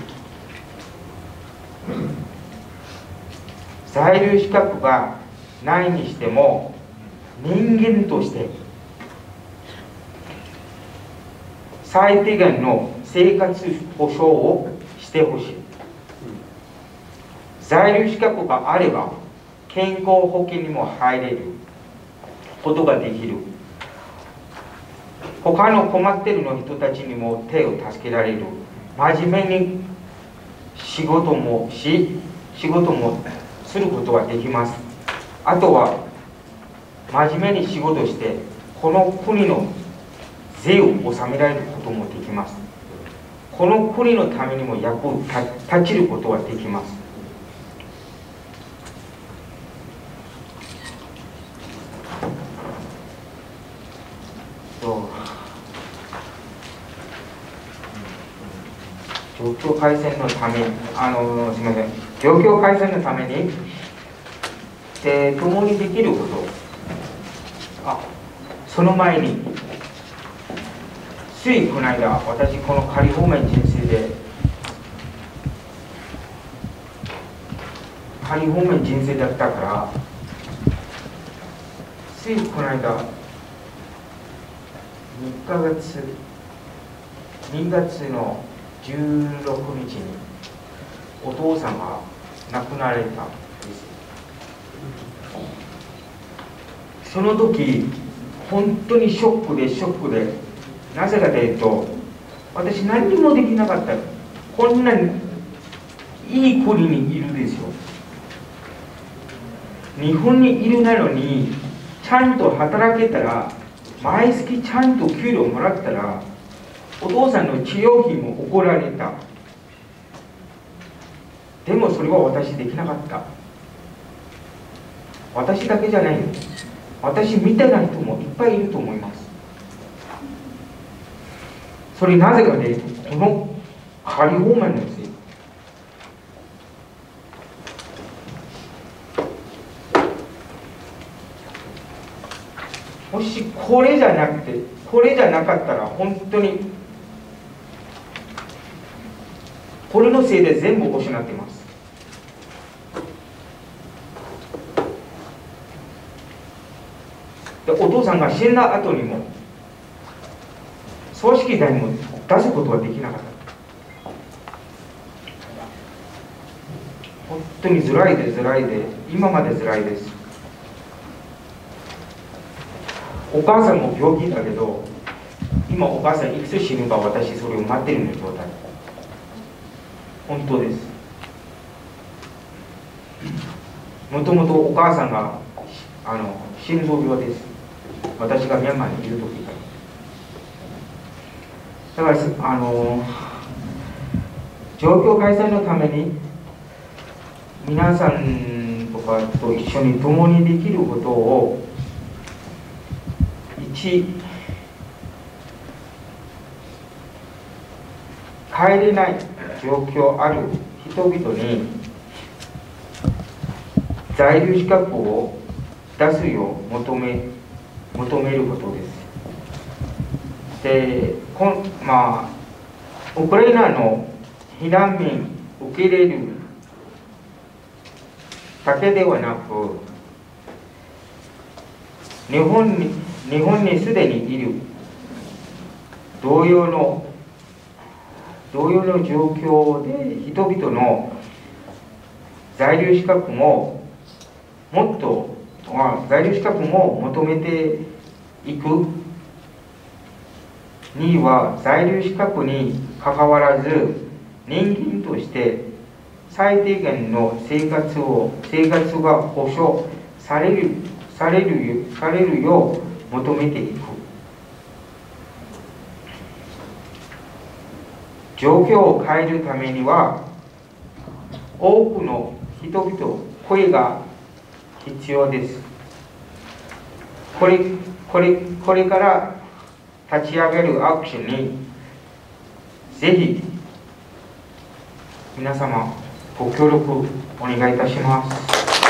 在留資格がないにしても、人間として最低限の生活保障をしてほしい。在留資格があれば健康保険にも入れることができる。他の困っているの人たちにも手を助けられる。真面目に仕事もし仕事もすることができます。あとは真面目に仕事してこの国の税を納められることもできます。この国のためにも役を立ちることができます。状況改善のために、あのすみません、状況改善のために、えー、共にできること、あ、その前に、ついこの間、私、この仮放免人生で、仮放免人生だったから、ついこの間、にかげつ、にがつのじゅうろくにちにお父さんが亡くなられたんです。その時本当にショックでショックで、なぜかというと、私何にもできなかった。こんなにいい国にいるですよ。日本にいるなのにちゃんと働けたら、毎月ちゃんと給料もらったら、お父さんの治療費も怒られた。でもそれは私できなかった。私だけじゃないよ。私みたいな人もいっぱいいると思います。それなぜかというと、この仮放免ですよ。もしこれじゃなくて、これじゃなかったら本当にこれのせいで全部失っています。で、お父さんが死んだ後にも葬式代も出すことはできなかった。本当に辛いで辛いで、今まで辛いです。お母さんも病気だけど、今お母さんいくつ死ぬか私それを待ってるの状態。本当です。もともとお母さんがあの心臓病です。私がミャンマーにいる時から。だからあの状況改善のために皆さんとかと一緒に共にできることを一帰れない状況ある人々に在留資格を出すよう求め求めることです。で、こんまあ、ウクライナの避難民受け入れるだけではなく、日本に日本にすでにいる同様の同様の状況で人々の在留資格ももっと、まあ、在留資格も求めていくには、在留資格にかかわらず人間として最低限の生活を生活が保障されるされるされるよう求めていく。状況を変えるためには多くの人々声が必要です。これこれこれから立ち上げるアクションにぜひ皆様ご協力お願いいたします。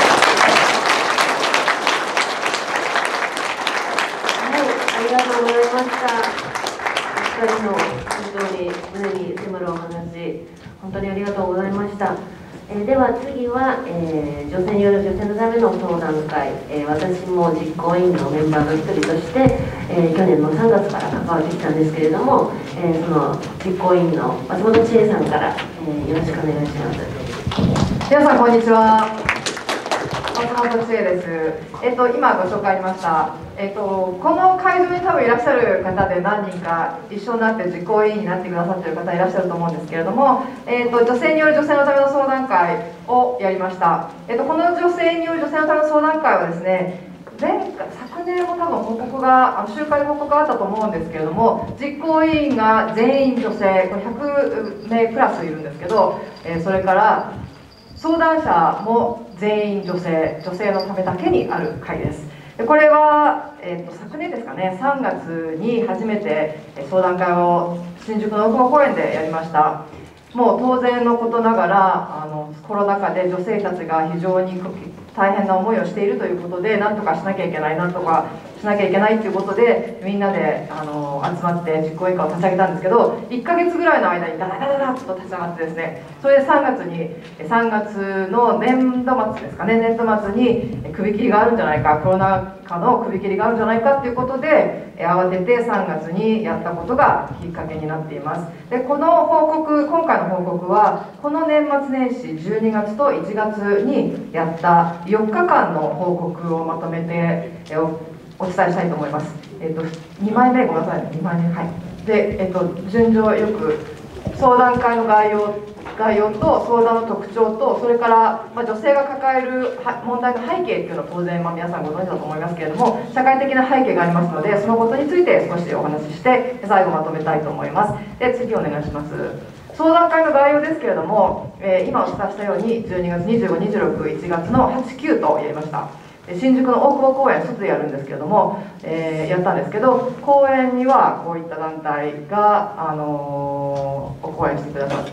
はい、ありがとうございました。お二人の本当に胸に迫るお話、本当にありがとうございました。えー、では次は、えー、女性による女性のための相談会、えー、私も実行委員のメンバーの一人として、えー、去年のさんがつから関わってきたんですけれども、えー、その実行委員の松本千恵さんから、えー、よろしくお願いします。 皆さんこんにちは。松本千恵です。えっと今ご紹介ありました。えっとこの会場に多分いらっしゃる方で何人か一緒になって実行委員になってくださっている方いらっしゃると思うんですけれども、えっと女性による女性のための相談会をやりました。えっとこの女性による女性のための相談会はですね、前昨年も多分報告が、あの集会で報告があったと思うんですけれども、実行委員が全員女性、これひゃくめいプラスいるんですけど、えー、それから相談者も全員女性、女性のためだけにある会です。でこれは、えー、と昨年ですかね、さんがつに初めて相談会を新宿の大久保公園でやりました。もう当然のことながら、あのコロナ禍で女性たちが非常に大変な思いをしているということで、なんとかしなきゃいけない、なんとかしなきゃいけないということで、みんなであの集まって実行委員会を立ち上げたんですけど、いっかげつぐらいの間にダダダダダッと立ち上がってですね、それでさんがつに、さんがつの年度末ですかね、年度末に首切りがあるんじゃないか、コロナ禍の首切りがあるんじゃないかということで、慌ててさんがつにやったことがきっかけになっています。でこの報告、今回の報告は、この年末年始じゅうにがつといちがつにやったよっかかんの報告をまとめてお伝えしたいと思います。えっと、にまいめ、ごめんなさいね、にまいめ、はい。で、えっと、順序よく相談会の概要、概要と相談の特徴と、それから、まあ、女性が抱える問題の背景っていうのは当然、まあ、皆さんご存知だと思いますけれども、社会的な背景がありますので、そのことについて少しお話しして、最後まとめたいと思います。で、次お願いします。相談会の概要ですけれども、えー、今お伝えしたようにじゅうにがつにじゅうご、にじゅうろく、いちがつのはち、きゅうとやりました。新宿の大久保公園、外でやるんですけれども、えー、やったんですけど、公園にはこういった団体が、あのー、講演してくださって、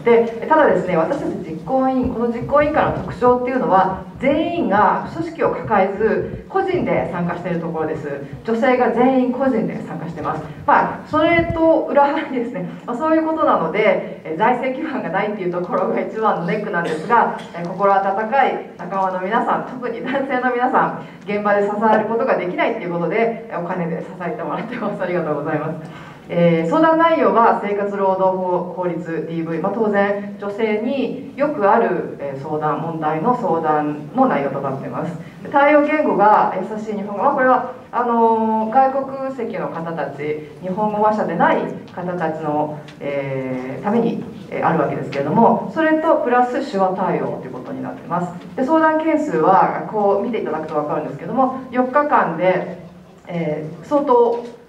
ただですね、私たち実行委員、この実行委員会の特徴っていうのは、全員が組織を抱えず、個人で参加しているところです。女性が全員個人で参加してます。まあ、それと裏腹にですね、まあ、そういうことなので、え財政基盤がないっていうところが一番のネックなんですが、え心温かい仲間の皆さん、特に男性の皆さん、現場で支えることができないっていうことで、お金で支えてもらってます。ありがとうございます。えー、相談内容は生活労働法法律 ディーブイ、まあ、当然女性によくある、えー、相談問題の相談の内容となっています。対応言語が優しい日本語、まあ、これはあのー、外国籍の方たち、日本語話者でない方たちの、えー、ために、えー、あるわけですけれども、それとプラス手話対応ということになっています。で相談件数はこう見ていただくと分かるんですけども、よっかかんで、えー、相当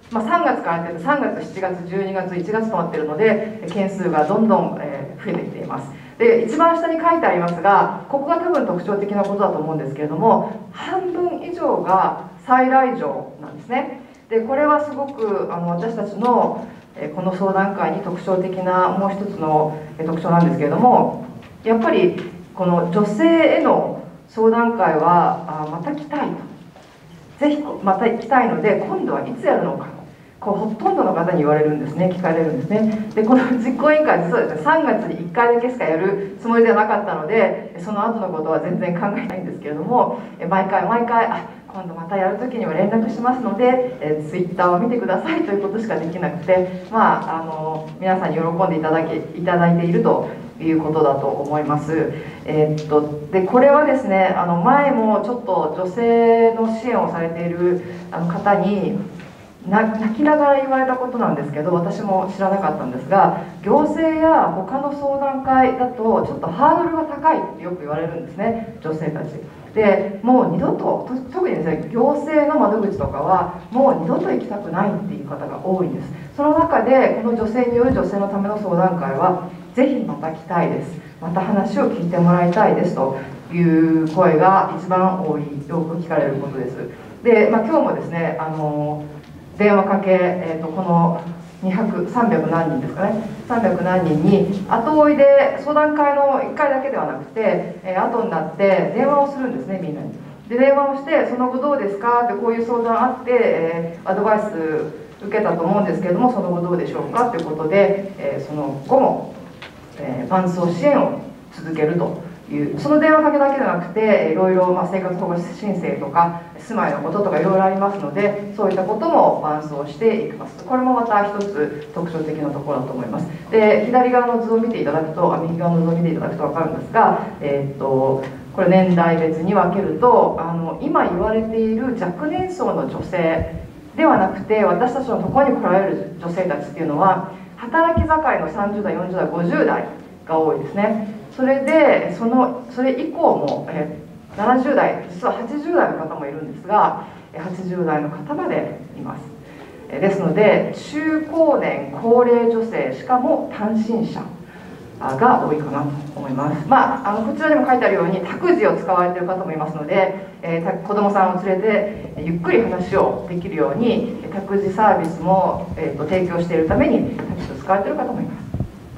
まあ、さんがつからというとさんがつ、しちがつ、じゅうにがつ、いちがつとなっているので件数がどんどん、えー増えてきています。で一番下に書いてありますが、ここが多分特徴的なことだと思うんですけれども、半分以上が再来場なんですね。でこれはすごくあの私たちのえこの相談会に特徴的なもう一つのえ特徴なんですけれども、やっぱりこの女性への相談会はあまた来たいと、ぜひまた行きたいので今度はいつやるのか、こうほとんどの方に言われるんですね、聞かれるんですね。でこの実行委員会、実はですねさんがつにいっかいだけしかやるつもりではなかったので、その後のことは全然考えないんですけれども、毎回毎回あ今度またやるときには連絡しますので、えー、ツイッターを見てくださいということしかできなくて、まあ、あの皆さんに喜んでいただけいただいているということだと思います。えー、っとでこれはですね、あの前もちょっと女性の支援をされているあの方に泣きながら言われたことなんですけど、私も知らなかったんですが、行政や他の相談会だとちょっとハードルが高いってよく言われるんですね、女性たちで。もう二度と、特にですね行政の窓口とかはもう二度と行きたくないっていう方が多いんです。その中でこの女性による女性のための相談会はぜひまた来たいです、また話を聞いてもらいたいですという声が一番多い、よく聞かれることです。で、まあ、今日もですねあの電話かけ、えー、とこのにひゃく、さんびゃく何人ですかね、さんびゃく何人に後追いで相談会のいっかいだけではなくて、えー、後になって電話をするんですね、みんなに。で電話をして「その後どうですか?」って、こういう相談あって、えー、アドバイス受けたと思うんですけれども、その後どうでしょうかということで、えー、その後も、えー、伴走支援を続けるという、その電話かけだけじゃなくていろいろ、まあ、生活保護申請とか住まいのこととかいろいろありますので、そういったことも伴走していきます。これもまた一つ特徴的なところだと思います。で左側の図を見ていただくと、あ右側の図を見ていただくと分かるんですが、えー、っとこれ年代別に分けると、あの今言われている若年層の女性ではなくて、私たちのところに来られる女性たちっていうのは働き盛りのさんじゅうだい、よんじゅうだい、ごじゅうだいが多いですね。それでそのそれ以降も、えー、ななじゅうだい、実ははちじゅうだいの方もいるんですが、はちじゅうだいの方までいます。ですので中高年高齢女性、しかも単身者が多いかなと思います。まあ、あのこちらにも書いてあるように託児を使われている方もいますので、えー、子どもさんを連れてゆっくり話をできるように託児サービスも、えー、と提供しているために託児を使われている方もいます。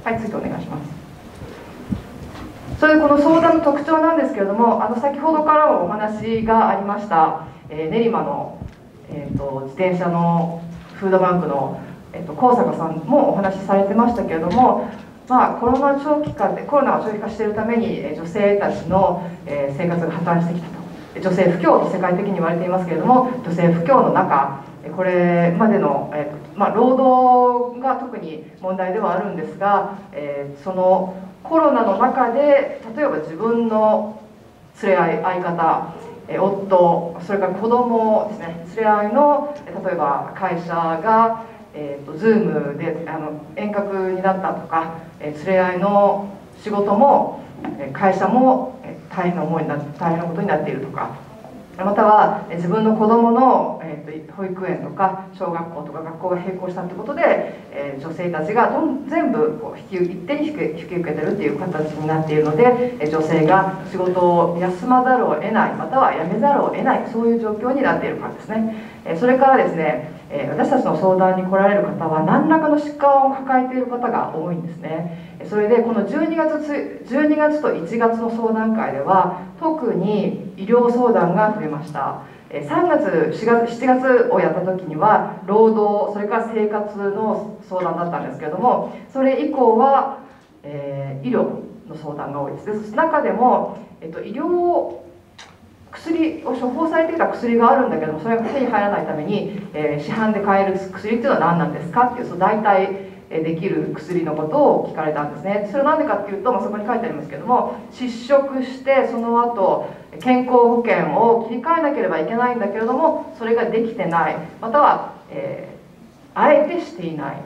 はい、次お願いします。それでこの相談の特徴なんですけれども、あの先ほどからもお話がありました、えー、練馬の、えー、と自転車のフードバンクの、えー、と高坂さんもお話しされてましたけれども、まあ、コロナ長期化でコロナが長期化しているために女性たちの生活が破綻してきたと、女性不況と世界的に言われていますけれども、女性不況の中これまでの、えーまあ、労働が特に問題ではあるんですが、えー、そのコロナの中で例えば自分の連れ合い、相方、えー、夫、それから子供ですね、連れ合いの例えば会社がえーと、Zoom であの遠隔になったとか、えー、連れ合いの仕事も、えー、会社も、えー、大変な思いにな大変なことになっているとか、または、えー、自分の子どもの、えーと、保育園とか小学校とか学校が閉校したということで、えー、女性たちがどん全部こう引き一手に引き引き受けてるっていう形になっているので、えー、女性が仕事を休まざるを得ない、または辞めざるを得ない、そういう状況になっているからですね。えー、それからですね、私たちの相談に来られる方は何らかの疾患を抱えている方が多いんですね。それでこのじゅうにがつ、じゅうにがつといちがつの相談会では特に医療相談が増えました。さんがつ、しがつ、しちがつをやった時には労働、それから生活の相談だったんですけれども、それ以降は、えー、医療の相談が多いです。で中でも、えっと、医療薬を処方されていた薬があるんだけども、それが手に入らないために、えー、市販で買える薬っていうのは何なんですかっていう、その代替できる薬のことを聞かれたんですね。それは何でかっていうと、まあ、そこに書いてありますけども、失職してその後健康保険を切り替えなければいけないんだけれども、それができてない、または、えー、あえてしていない、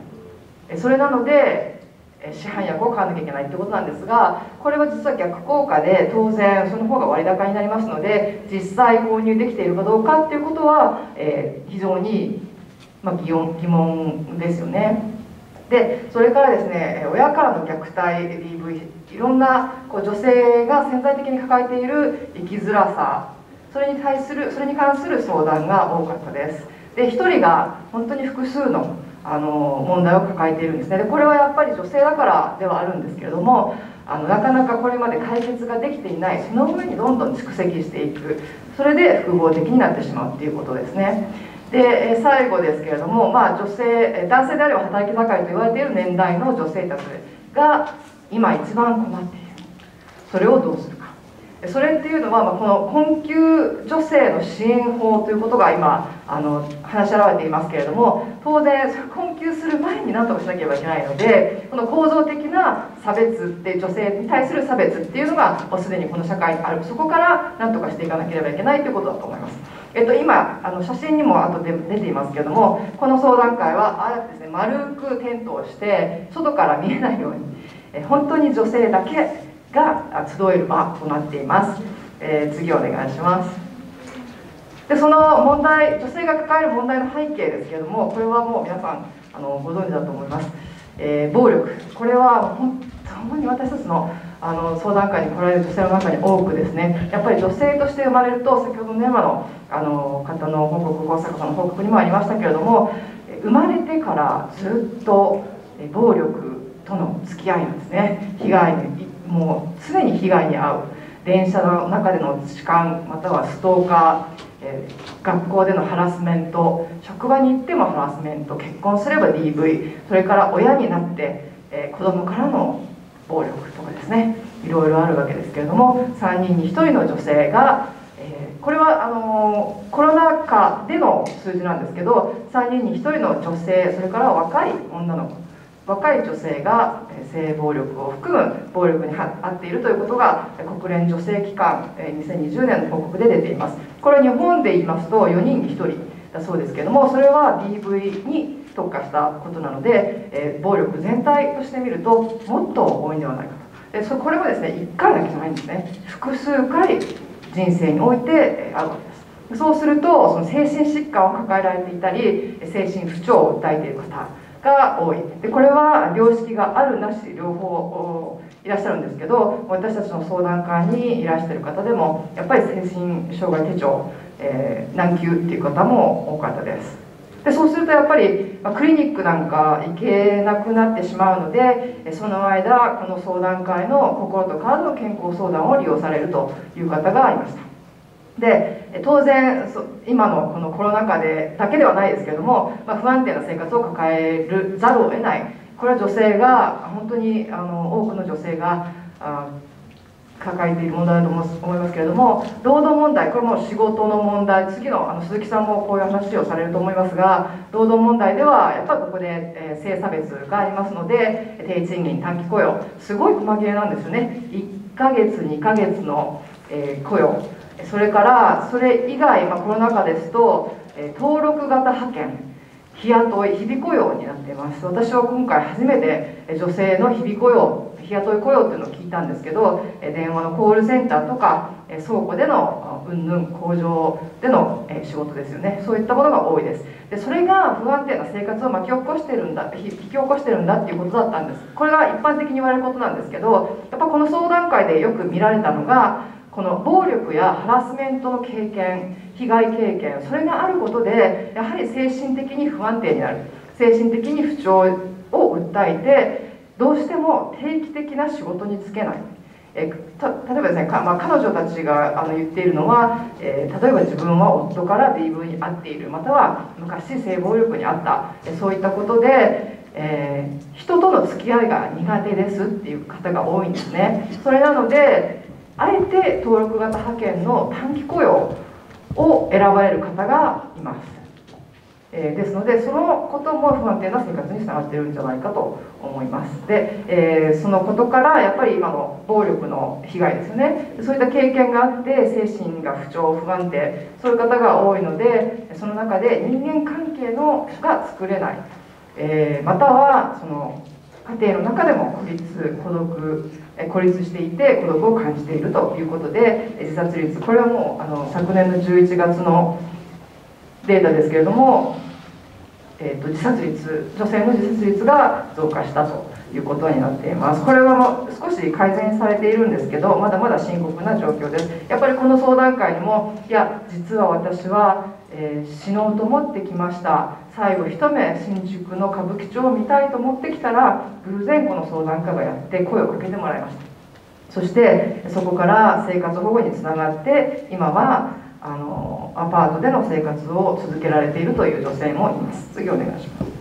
それなので市販薬を買わなきゃいけないってことなんですが、これは実は逆効果で、当然その方が割高になりますので、実際購入できているかどうかっていうことは、えー、非常にまあ、疑問、疑問ですよね。でそれからですね、親からの虐待 ディーブイ、いろんなこう女性が潜在的に抱えている生きづらさ、それに対するそれに関する相談が多かったです。でひとりが本当に複数のあの問題を抱えているんですね。でこれはやっぱり女性だからではあるんですけれども、あのなかなかこれまで解決ができていない、その上にどんどん蓄積していく、それで複合的になってしまうっていうことですね。で最後ですけれども、まあ、女性男性であれば働き盛りと言われている年代の女性たちが今一番困っている、それをどうするか。それっていうのは、まあ、この困窮女性の支援法ということが今あの話し合われていますけれども、当然困窮する前に何とかしなければいけないので、この構造的な差別って女性に対する差別っていうのがもうすでにこの社会にある、そこから何とかしていかなければいけないということだと思います。えっと、今あの写真にも後で出ていますけれども、この相談会はああやってですね、丸くテントをして外から見えないように、え本当に女性だけが集える場となっています。えー、次お願いします。でその問題、女性が抱える問題の背景ですけれども、これはもう皆さんあのご存知だと思います。えー、暴力、これは本当に私たちのあの相談会に来られる女性の中に多くですね、やっぱり女性として生まれると、先ほどの山のあの方の報告、大阪さんの報告にもありましたけれども、生まれてからずっと暴力との付き合いなんですね。被害にもう常に被害に遭う、電車の中での痴漢、またはストーカー、えー、学校でのハラスメント、職場に行ってもハラスメント、結婚すれば ディーブイ、それから親になって、えー、子供からの暴力とかですね、いろいろあるわけですけれども、さんにんにひとりの女性が、えー、これはあのー、コロナ禍での数字なんですけど、さんにんにひとりの女性、それから若い女の子、若い女性が性暴力を含む暴力に遭っているということが国連女性機関にせんにじゅうねんの報告で出ています。これ日本で言いますとよにんにひとりだそうですけれども、それは ディーブイ に特化したことなので、えー、暴力全体として見るともっと多いんではないかと。でそこれもですね、いっかいだけじゃないんですね。複数回人生においてあるわけです。そうするとその精神疾患を抱えられていたり、精神不調を訴えている方が多い。でこれは良識があるなし両方いらっしゃるんですけど、私たちの相談会にいらしている方でもやっぱり精神障害手帳、えー、難級っていう方も多かったです。でそうするとやっぱり、まあ、クリニックなんか行けなくなってしまうので、その間この相談会の心と体の健康相談を利用されるという方がいました。で当然今のこのコロナ禍でだけではないですけれども、まあ、不安定な生活を抱えるざるを得ない、これは女性が本当にあの多くの女性があ抱えている問題だと思いますけれども、労働問題、これも仕事の問題、次のあの鈴木さんもこういう話をされると思いますが、労働問題ではやっぱりここで、えー、性差別がありますので、低賃金短期雇用、すごい細切れなんですよね。いっかげつにかげつの、えー、雇用、それからそれ以外、まあ、コロナ禍ですと、えー、登録型派遣、日雇い、日々雇用になっています。私は今回初めて女性の日々雇用、日雇い雇用っていうのを聞いたんですけど、電話のコールセンターとか倉庫でのうんぬん、工場での仕事ですよね、そういったものが多いです。でそれが不安定な生活を巻き起こしてるんだ、引き起こしてるんだっていうことだったんです。これが一般的に言われることなんですけど、やっぱこの相談会でよく見られたのが、この暴力やハラスメントの経験、被害経験、それがあることでやはり精神的に不安定になる、精神的に不調を訴えて、どうしても定期的な仕事に就けない。えた例えばですね、かまあ、彼女たちがあの言っているのは、えー、例えば自分は夫から ディーブイ に遭っている、または昔性暴力に遭った、えそういったことで、えー、人との付き合いが苦手ですっていう方が多いんですね。それなのであえて登録型派遣の短期雇用を選ばれる方がいます。えー、ですのでそのことも不安定な生活につながっているんじゃないかと思います。で、えー、そのことからやっぱり今の暴力の被害ですよね、そういった経験があって精神が不調不安定、そういう方が多いので、その中で人間関係のが作れない、えー、またはその家庭の中でも孤立孤独孤立していて孤独を感じているということで、自殺率、これはもうあの昨年のじゅういちがつのデータですけれども、 えー、と自殺率、女性の自殺率が増加したということになっています。これはもう少し改善されているんですけど、まだまだ深刻な状況です。やっぱりこの相談会にも、いや実は私は、えー、死のうと思ってきました、最後一目新宿の歌舞伎町を見たいと思ってきたら、偶然この相談会がやって声をかけてもらいました。そしてそこから生活保護につながって、今はあのアパートでの生活を続けられているという女性もいます。次お願いします。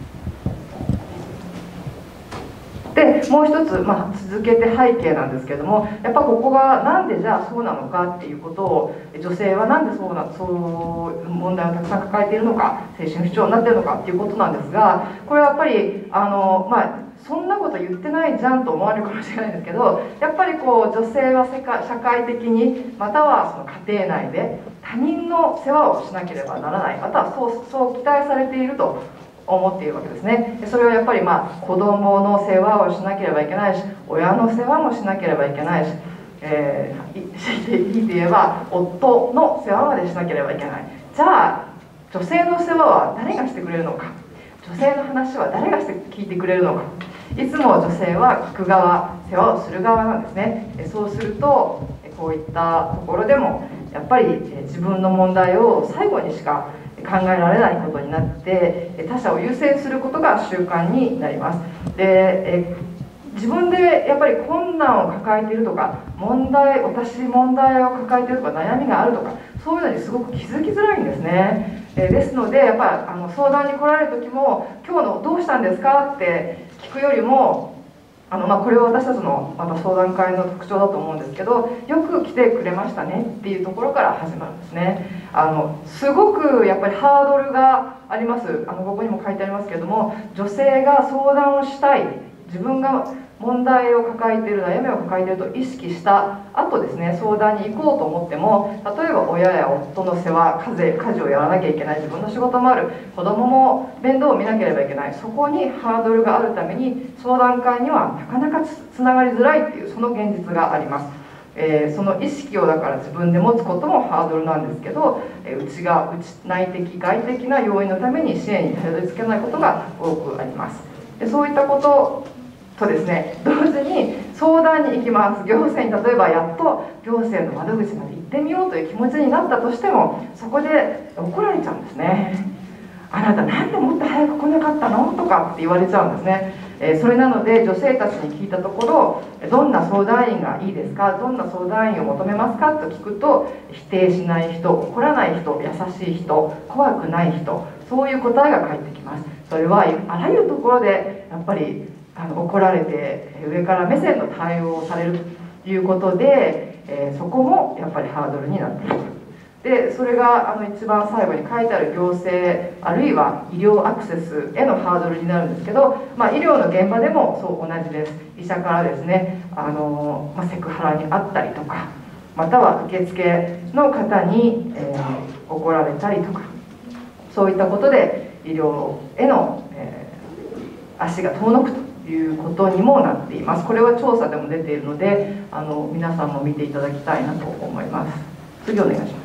でもう一つ、まあ、続けて背景なんですけども、やっぱここがなんでじゃあそうなのかっていうことを、女性はなんでそうなそういう問題をたくさん抱えているのか、精神不調になっているのかっていうことなんですが、これはやっぱりあの、まあ、そんなこと言ってないじゃんと思われるかもしれないんですけど、やっぱりこう女性は世界社会的に、またはその家庭内で他人の世話をしなければならない、またはそうそう期待されていると思っているわけですね。それはやっぱり、まあ、子供の世話をしなければいけないし、親の世話もしなければいけないし、えー、強いて言えば夫の世話までしなければいけない。じゃあ女性の世話は誰がしてくれるのか、女性の話は誰がして聞いてくれるのか。いつも女性は聞く側、世話をする側なんですね。そうするとこういったところでもやっぱり自分の問題を最後にしか考えられないことになって、他者を優先することが習慣になります。でえ自分でやっぱり困難を抱えているとか、問題私問題を抱えているとか、悩みがあるとか、そういうのにすごく気づきづらいんですね。えですのでやっぱりあの相談に来られる時も「今日のどうしたんですか?」って聞くよりも、あの、まあ、これは私たちのまた相談会の特徴だと思うんですけど、よく来てくれましたねっていうところから始まるんですね。あのすごくやっぱりハードルがあります。あのここにも書いてありますけれども、女性が相談をしたい、自分が問題を抱えている、悩みを抱えていると意識した後ですね、相談に行こうと思っても、例えば親や夫の世話、家事家事をやらなきゃいけない、自分の仕事もある、子供も面倒を見なければいけない、そこにハードルがあるために相談会にはなかなか つ, つながりづらいっていう、その現実があります。えー、その意識をだから自分で持つこともハードルなんですけど、えー、内が内内的外的な要因のために支援にたどり着けないことが多くあります。でそういったこととですね、同時に相談に行きます。行政に例えばやっと行政の窓口まで行ってみようという気持ちになったとしても、そこで怒られちゃうんですね。あなたなんでもっと早く来なかったのとかって言われちゃうんですね。えー、それなので女性たちに聞いたところ、どんな相談員がいいですか、どんな相談員を求めますかと聞くと、否定しない人、怒らない人、優しい人、怖くない人、そういう答えが返ってきます。それはあらゆるところでやっぱりあの怒られて上から目線の対応をされるということで、えー、そこもやっぱりハードルになっている。でそれがあの一番最後に書いてある行政あるいは医療アクセスへのハードルになるんですけど、まあ、医療の現場でもそう同じです。医者からですね、あの、まあ、セクハラにあったりとか、または受付の方に、えー、怒られたりとか、そういったことで医療への、えー、足が遠のくということにもなっています。これは調査でも出ているので、あの皆さんも見ていただきたいなと思います。次お願いします。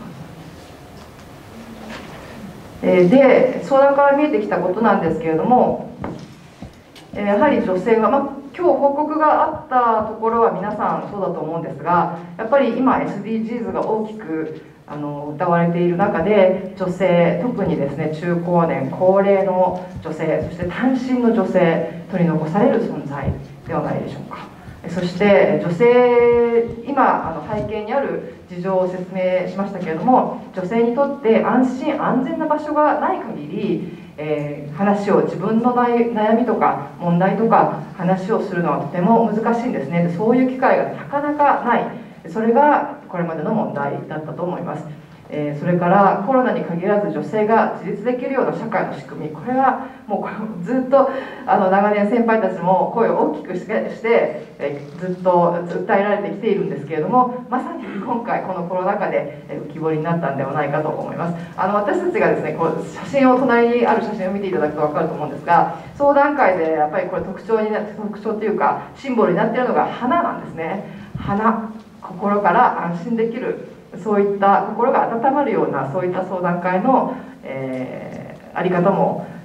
えー、で相談から見えてきたことなんですけれども、えー、やはり女性は、まあ、今日報告があったところは皆さんそうだと思うんですが、やっぱり今 エスディージーズ が大きくあの謳われている中で、女性、特にですね中高年高齢の女性、そして単身の女性、取り残される存在ではないでしょうか。そして女性、今あの背景にある事情を説明しましたけれども、女性にとって安心安全な場所がない限り、えー、話を自分の悩みとか問題とか話をするのはとても難しいんですね。そういう機会がなかなかない、それがこれまでの問題だったと思います。えー、それからコロナに限らず女性が自立できるような社会の仕組み、これはもうこれずっとあの長年先輩たちも声を大きくして、して、えー、ずっと訴えられてきているんですけれども、まさに今回このコロナ禍で浮き彫りになったんではないかと思います。あの私たちがですねこう写真を隣にある写真を見ていただくと分かると思うんですが、相談会でやっぱりこれ特徴になって特徴というかシンボルになっているのが花なんですね。花、心から安心できる、そういった心が温まるようなそういった相談会の、えー、あり方も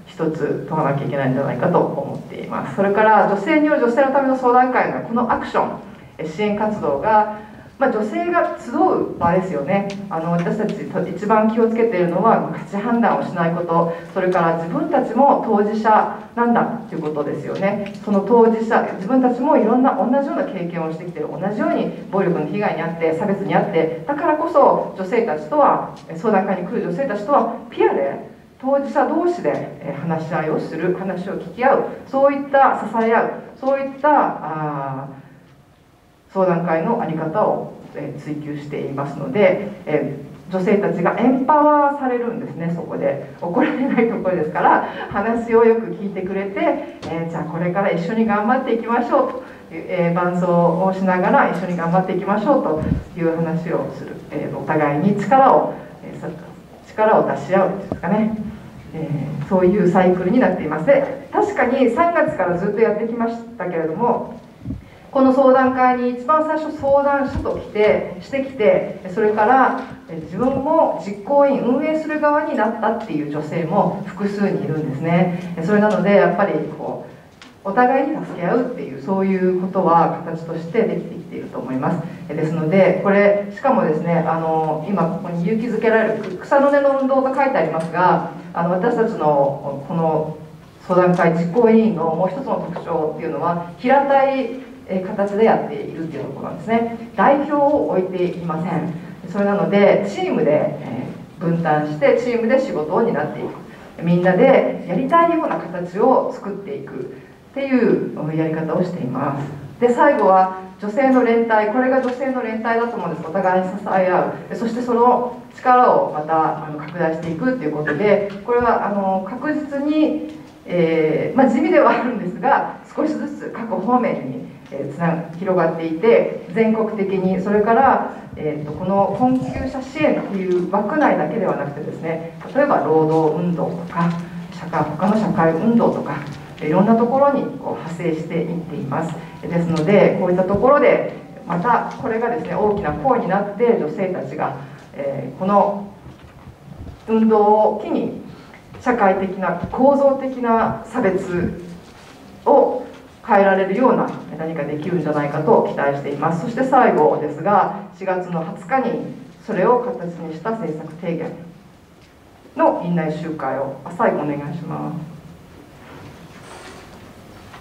一つ問わなきゃいけないんじゃないかと思っています。それから女性による女性のための相談会のこのアクション支援活動が、まあ、女性が集う場ですよね。あの私たち一番気をつけているのは価値判断をしないこと、それから自分たちも当事者なんだということですよね。その当事者、自分たちもいろんな同じような経験をしてきている、同じように暴力の被害に遭って差別に遭って、だからこそ女性たちとは、相談会に来る女性たちとはピアで当事者同士で話し合いをする、話を聞き合う、そういった支え合う、そういったあ相談会の在り方を追求していますので、え女性たちがエンパワーされるんですね。そこで怒られないところですから、話をよく聞いてくれて、えー、じゃあこれから一緒に頑張っていきましょうと、えー、伴走をしながら一緒に頑張っていきましょうという話をする、えー、お互いに力を、えー、力を出し合うですかね、えー、そういうサイクルになっています。で、確かにさんがつからずっとやってきましたけれども、この相談会に一番最初相談者と来てしてきて、それから自分も実行委員運営する側になったっていう女性も複数にいるんですね。それなのでやっぱりこうお互いに助け合うっていう、そういうことは形としてできてきていると思います。ですのでこれしかもですね、あの今ここに勇気づけられる草の根の運動と書いてありますが、あの私たちのこの相談会実行委員のもう一つの特徴っていうのは、平たい形でやっているっていうところなんですね。代表を置いていません。それなのでチームで分担してチームで仕事を担っていく、みんなでやりたいような形を作っていくっていうやり方をしています。で、最後は女性の連帯、これが女性の連帯だと思うんです。お互いに支え合う、そしてその力をまたあの拡大していくっていうことで、これはあの確実に、えーまあ、地味ではあるんですが、少しずつ各方面につな広がっていて、全国的に、それから、えー、とこの困窮者支援という枠内だけではなくてですね、例えば労働運動とか社会他の社会運動とかいろんなところにこう派生していっています。ですのでこういったところでまたこれがですね大きな声になって、女性たちが、えー、この運動を機に社会的な構造的な差別を変えられるような何かできるんじゃないかと期待しています。そして最後ですが、しがつのはつかにそれを形にした政策提言の院内集会を、最後お願いします。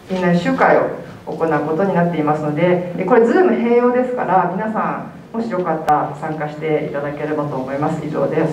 院内集会を行うことになっていますので、これ Zoom 併用ですから、皆さんもしよかったら参加していただければと思います。以上です。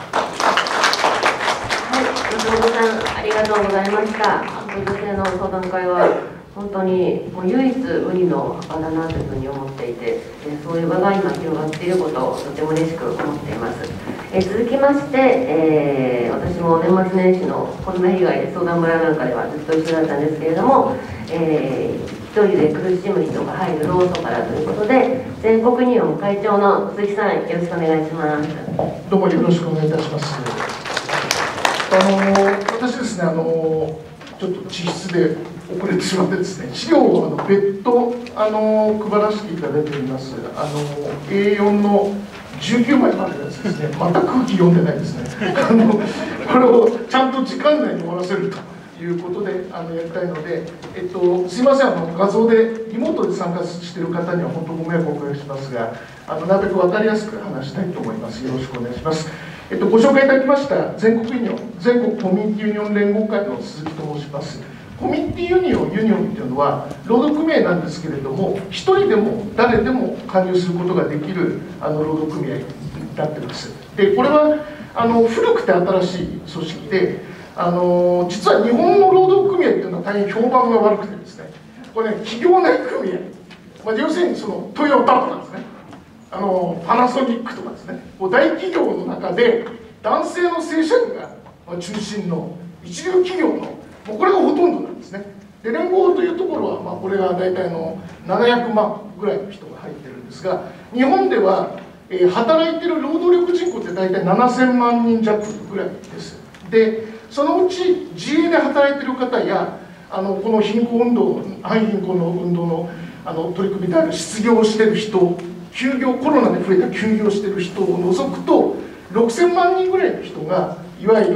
はい、松本さんありがとうございました。女性の相談会は本当にもう唯一無二の場だなというふうに思っていて、そういう場が今広がっていることをとても嬉しく思っています。え続きまして、えー、私も年末年始のコロナ被害で相談村なんかではずっと一緒だったんですけれども、えー、一人で苦しむ人が入る労組からということで、全国日本会長の鈴木さん、よろしくお願いします。 どうもよろしくお願いいたします。あの私ですね、あのちょっと地質で遅れてしまってですね、資料をあの別途あの配らせていただいております。あの エーよん のじゅうきゅうまいまでのやつですね、また空気読んでないですね。あのこれをちゃんと時間内に終わらせるということであのやりたいので、えっと、すいません、あの画像でリモートで参加している方には本当ご迷惑をおかけしますが、あのなるべく分かりやすく話したいと思います。よろしくお願いします。えっと、ご紹介いただきました全国ユニオン、全国コミュニティユニオン連合会の鈴木と申します。コミュニティユニオン、ユニオンというのは労働組合なんですけれども、一人でも誰でも加入することができるあの労働組合になっています。で、これはあの古くて新しい組織で、あの実は日本の労働組合というのは大変評判が悪くてですね、これね、企業内組合、まあ、要するにそのトヨタとかですね、あのパナソニックとかですね、大企業の中で男性の正社員が中心の一流企業の、もうこれがほとんどなんですね。で、連合というところは、まあ、これが大体のななひゃくまんぐらいの人が入ってるんですが、日本では、えー、働いてる労働力人口って大体ななせんまんにん弱ぐらいです。で、そのうち自営で働いてる方や、あのこの貧困運動、反貧困の運動のあの取り組みである失業してる人、休業、コロナで増えた休業してる人を除くとろくせんまんにんぐらいの人がいわゆる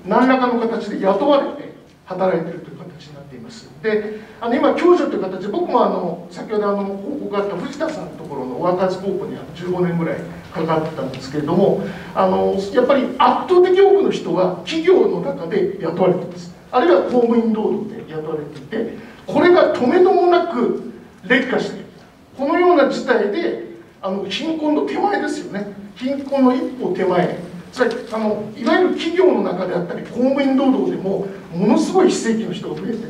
何らかの形で雇われて働いているという形になっています。で、あの今共助という形で、僕もあの先ほどあの報告があった藤田さんのところのワーカーズ高校にじゅうごねんぐらいかかってたんですけれども、あのやっぱり圧倒的多くの人は企業の中で雇われています。あるいは公務員労働で雇われていて、これが止めどもなく劣化している。このような事態で、あの貧困の手前ですよね。貧困の一歩手前、つまりあのいわゆる企業の中であったり公務員労働でもものすごい非正規の人が増えていって、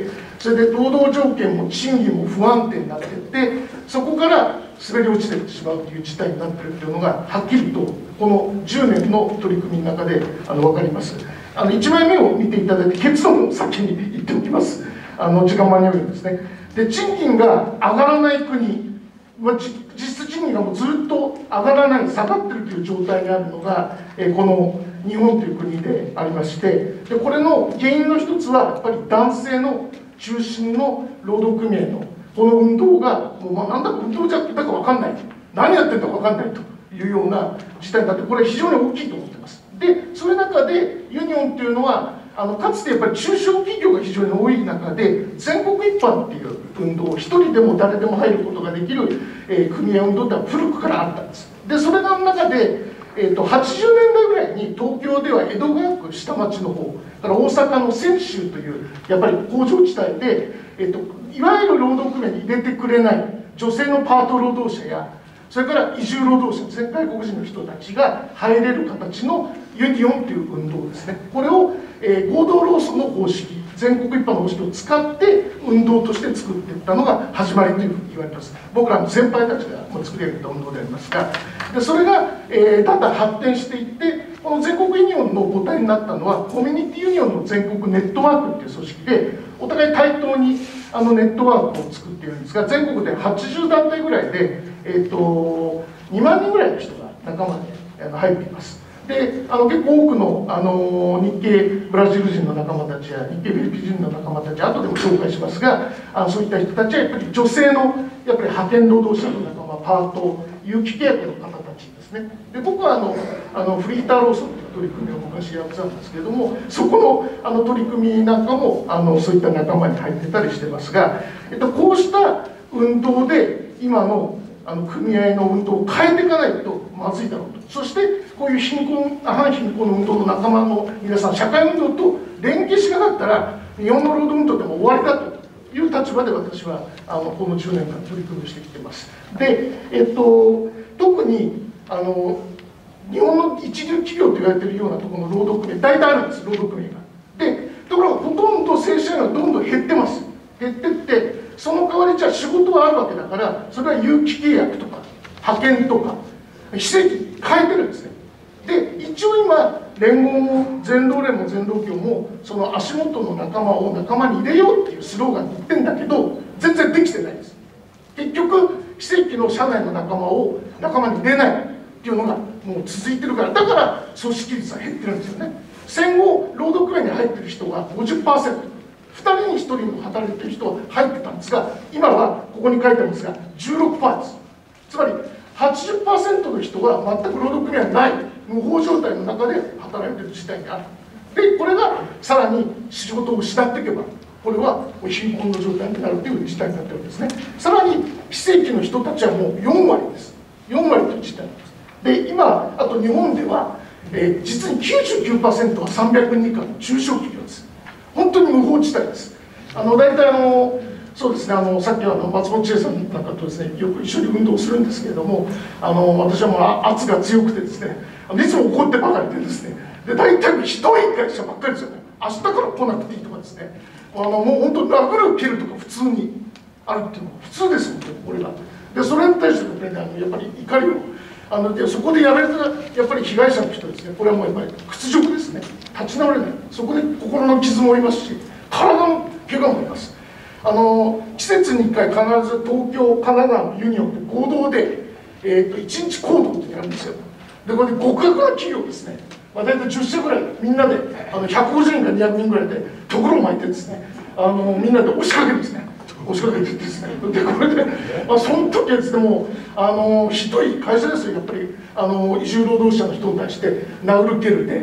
それで労働条件も賃金も不安定になっていって、そこから滑り落ちてしまうという事態になっているというのがはっきりとこのじゅうねんの取り組みの中であの分かります。あのいちまいめを見ていただいて結論を先に言っておきます。あの時間間に合うようにですね。で、賃金が上がらない国、まあ、実質賃金がもうずっと上がらない、下がっているという状態にあるのが、えこの日本という国でありまして、でこれの原因の一つはやっぱり男性の中心の労働組合のこの運動がもうまあなんだか運動じゃだか分かんない、何やってるか分かんないというような事態になって、これは非常に大きいと思っています。でそういう中でユニオンというのはあのかつてやっぱり中小企業が非常に多い中で、全国一般っていう運動、一人でも誰でも入ることができる、えー、組合運動ってのは古くからあったんです。でそれの中で、えー、とはちじゅうねんだいぐらいに東京では江戸川区下町の方から大阪の泉州というやっぱり工場地帯で、えー、といわゆる労働組合に入れてくれない女性のパート労働者や、それから移住労働者ですね、外国人の人たちが入れる形のユニオンという運動ですね。これを、えー、合同労組の方式、全国一般の方式を使って運動として作っていったのが始まりというふうに言われています。僕らの先輩たちが作り上げた運動でありますが、でそれが、えー、だんだん発展していって、この全国ユニオンの母体になったのはコミュニティユニオンの全国ネットワークという組織で、お互い対等にあのネットワークを作っているんですが、全国ではちじゅうだんたいぐらいで、えー、とにまんにんぐらいの人が仲間で入っています。であの結構多くの、あの日系ブラジル人の仲間たちや日系フィリピン人の仲間たち、後でも紹介しますが、あのそういった人たちはやっぱり女性のやっぱり派遣労働者の仲間、パート、有期契約の方たちですね。で僕はあのあのフリーター労組という取り組みを昔やってたんですけれども、そこのあの取り組みなんかもあのそういった仲間に入ってたりしてますが、えっと、こうした運動で今のあの組合の運動を変えていかないとまずいだろうと。そしてこういう貧困反貧困の運動の仲間の皆さん、社会運動と連携しなかったら日本の労働運動でも終わりだという立場で私はあのこのじゅうねんかん取り組みをしてきています。で、えっと、特にあの日本の一流企業と言われているようなところの労働組合大体あるんです、労働組合が。でところがほとんど正社員がどんどん減ってます。減ってって、その代わりじゃあ仕事はあるわけだから、それは有期契約とか派遣とか非正規に変えてるんですね。で一応今連合も全労連も全労協もその足元の仲間を仲間に入れようっていうスローガンで言ってんだけど、全然できてないんです。結局非正規の社内の仲間を仲間に入れないっていうのがもう続いてるから、だから組織率は減ってるんですよね。戦後労働組合に入ってる人が ごじゅっパーセント、ふたりにひとりも働いてる人は入ってたんですが、今はここに書いてありますが じゅうろくパーセント です。つまり はちじゅっパーセント の人が全く労働組合ない無法状態の中で働いている事態にある。でこれがさらに仕事を失っていけば、これは貧困の状態になるという事態になってるんですね。さらに非正規の人たちはもうよんわりです。よんわりという事態なんです。で今あと日本では、えー、実に きゅうじゅうきゅうパーセント はさんびゃくにん以下の中小企業です。本当に無法地帯です。あの大体あのそうですね、あのさっきあの松本千恵さんなんかとですね、よく一緒に運動するんですけれども、あの私はもう圧が強くてですね、いつも怒ってばかりでですね、で大体ひどい会社ばっかりですよね。明日から来なくていいとかですね、あのもう本当に殴る蹴るとか普通にあるっていうのが普通です、本当にこれが。でそれに対してやっぱり、ね、あのやっぱり怒りをあのでそこでやられたやっぱり被害者の人ですね、これはもうやっぱり屈辱ですね。立ち直れない。そこで心の傷も負いますし、体の怪我もいます。あの季節にいっかい必ず東京神奈川のユニオンで合同で、えー、といちにち行動ってやるんですよ。でこれで極悪な企業ですね、まあ、大体じゅっしゃぐらいみんなであのひゃくごじゅうにんかにひゃくにんぐらいでところを巻いてですね、あのみんなで押しかけるんですね。押しかけてですね、でこれで、まあ、その時はですね、もうあのひどい会社ですよ。やっぱりあの移住労働者の人に対して殴る蹴るで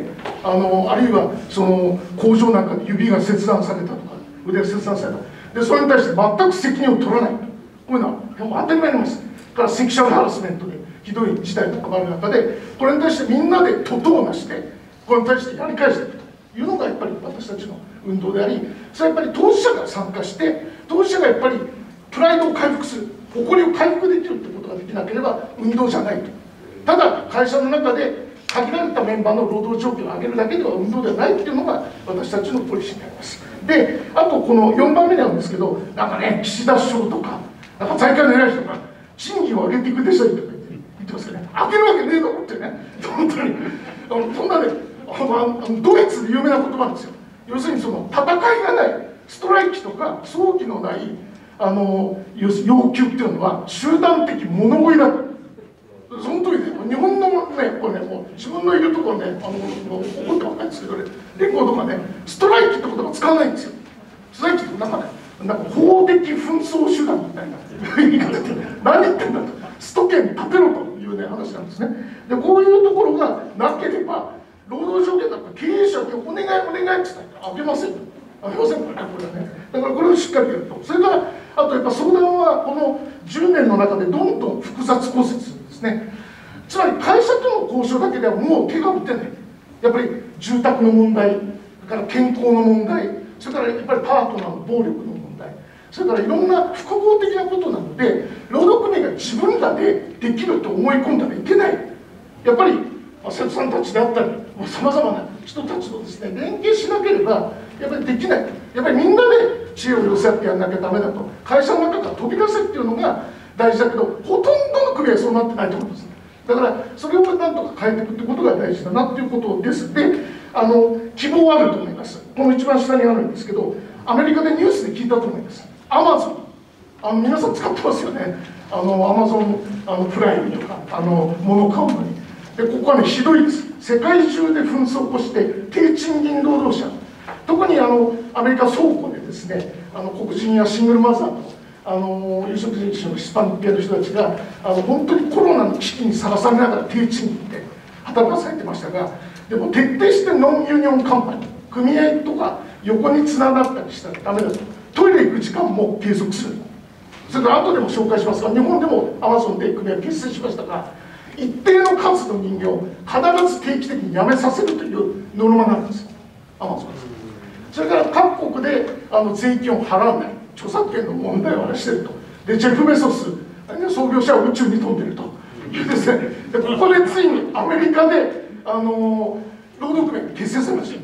あのあるいはその工場なんかで指が切断されたとか腕が切断された、でそれに対して全く責任を取らない、こういうのはもう当たり前になります。からセクシャルハラスメントでひどい事態とかもある中で、これに対してみんなで徒党をなしてこれに対してやり返していくというのがやっぱり私たちの運動であり、それはやっぱり当事者が参加して、当事者がやっぱりプライドを回復する、誇りを回復できるということができなければ運動じゃないと。ただ会社の中で限られたメンバーの労働条件を上げるだけでは運動ではないっていうのが私たちのポリシーになります。で、あとこのよんばんめなんですけど、なんかね、岸田首相とか、なんか財界の偉い人が、賃金を上げていくでしょとか言って言ってますよね。上げるわけねえだろってね、本当に、あのそんなね、あのドイツで有名な言葉なんですよ。要するにその戦いがない、ストライキとか早期のないあの要求っていうのは集団的物乞いだと。その通りで、日本のね、これね、もう自分のいるところね、あのもう怒ってばっかりですけどね、連合とかね、ストライキって言葉使わないんですよ。ストライキってなんかね、なんか法的紛争手段みたいな言い方で、何言ってんだと、スト権立てろというね、話なんですね。で、こういうところがなければ、労働条件だったら経営者にお願いお願いって言ったら、あげませんよ。あげませんからね、これはね。だからこれをしっかりやると。それから、あとやっぱ相談は、このじゅうねんの中でどんどん複雑骨折するんですね。つまり会社との交渉だけではもう手が打てない。やっぱり住宅の問題、それから健康の問題、それからやっぱりパートナーの暴力の問題、それからいろんな複合的なことなので、労働組合が自分らでできると思い込んだらいけない。やっぱり生徒さんたちであったり、さまざまな人たちとですね、連携しなければやっぱりできない。やっぱりみんなで知恵を寄せ合ってやらなきゃダメだと。会社の中から飛び出せっていうのが大事だけど、ほとんどの組合はそうなってないと思うんです。だからそれをなんとか変えていくってことが大事だなっていうことです。で、あの希望はあると思います。この一番下にあるんですけど、アメリカでニュースで聞いたと思います。アマゾン、あの皆さん使ってますよね。あのアマゾンあのプライムとかあの物買うのに。で、ここはねひどいです。世界中で紛争を起こして低賃金労働者、特にあのアメリカ倉庫でですね、あの黒人やシングルマザーのあの有色人種のヒスパニック系の人たちがあの本当にコロナの危機にさらされながら低賃金で働かされてましたが、でも徹底してノンユニオンカンパニー、組合とか横につながったりしたらダメだと。トイレ行く時間も継続する。それから後でも紹介しますが、日本でもアマゾンで組合結成しましたが、一定の数の人間を必ず定期的に辞めさせるというノルマがあるんですよ、アマゾンです。それから各国であの税金を払わない、著作権の問題を話していると。で、ジェフ・ベソス、創業者は宇宙に飛んでいるというですね、でここでついにアメリカであの労働組合が結成されました。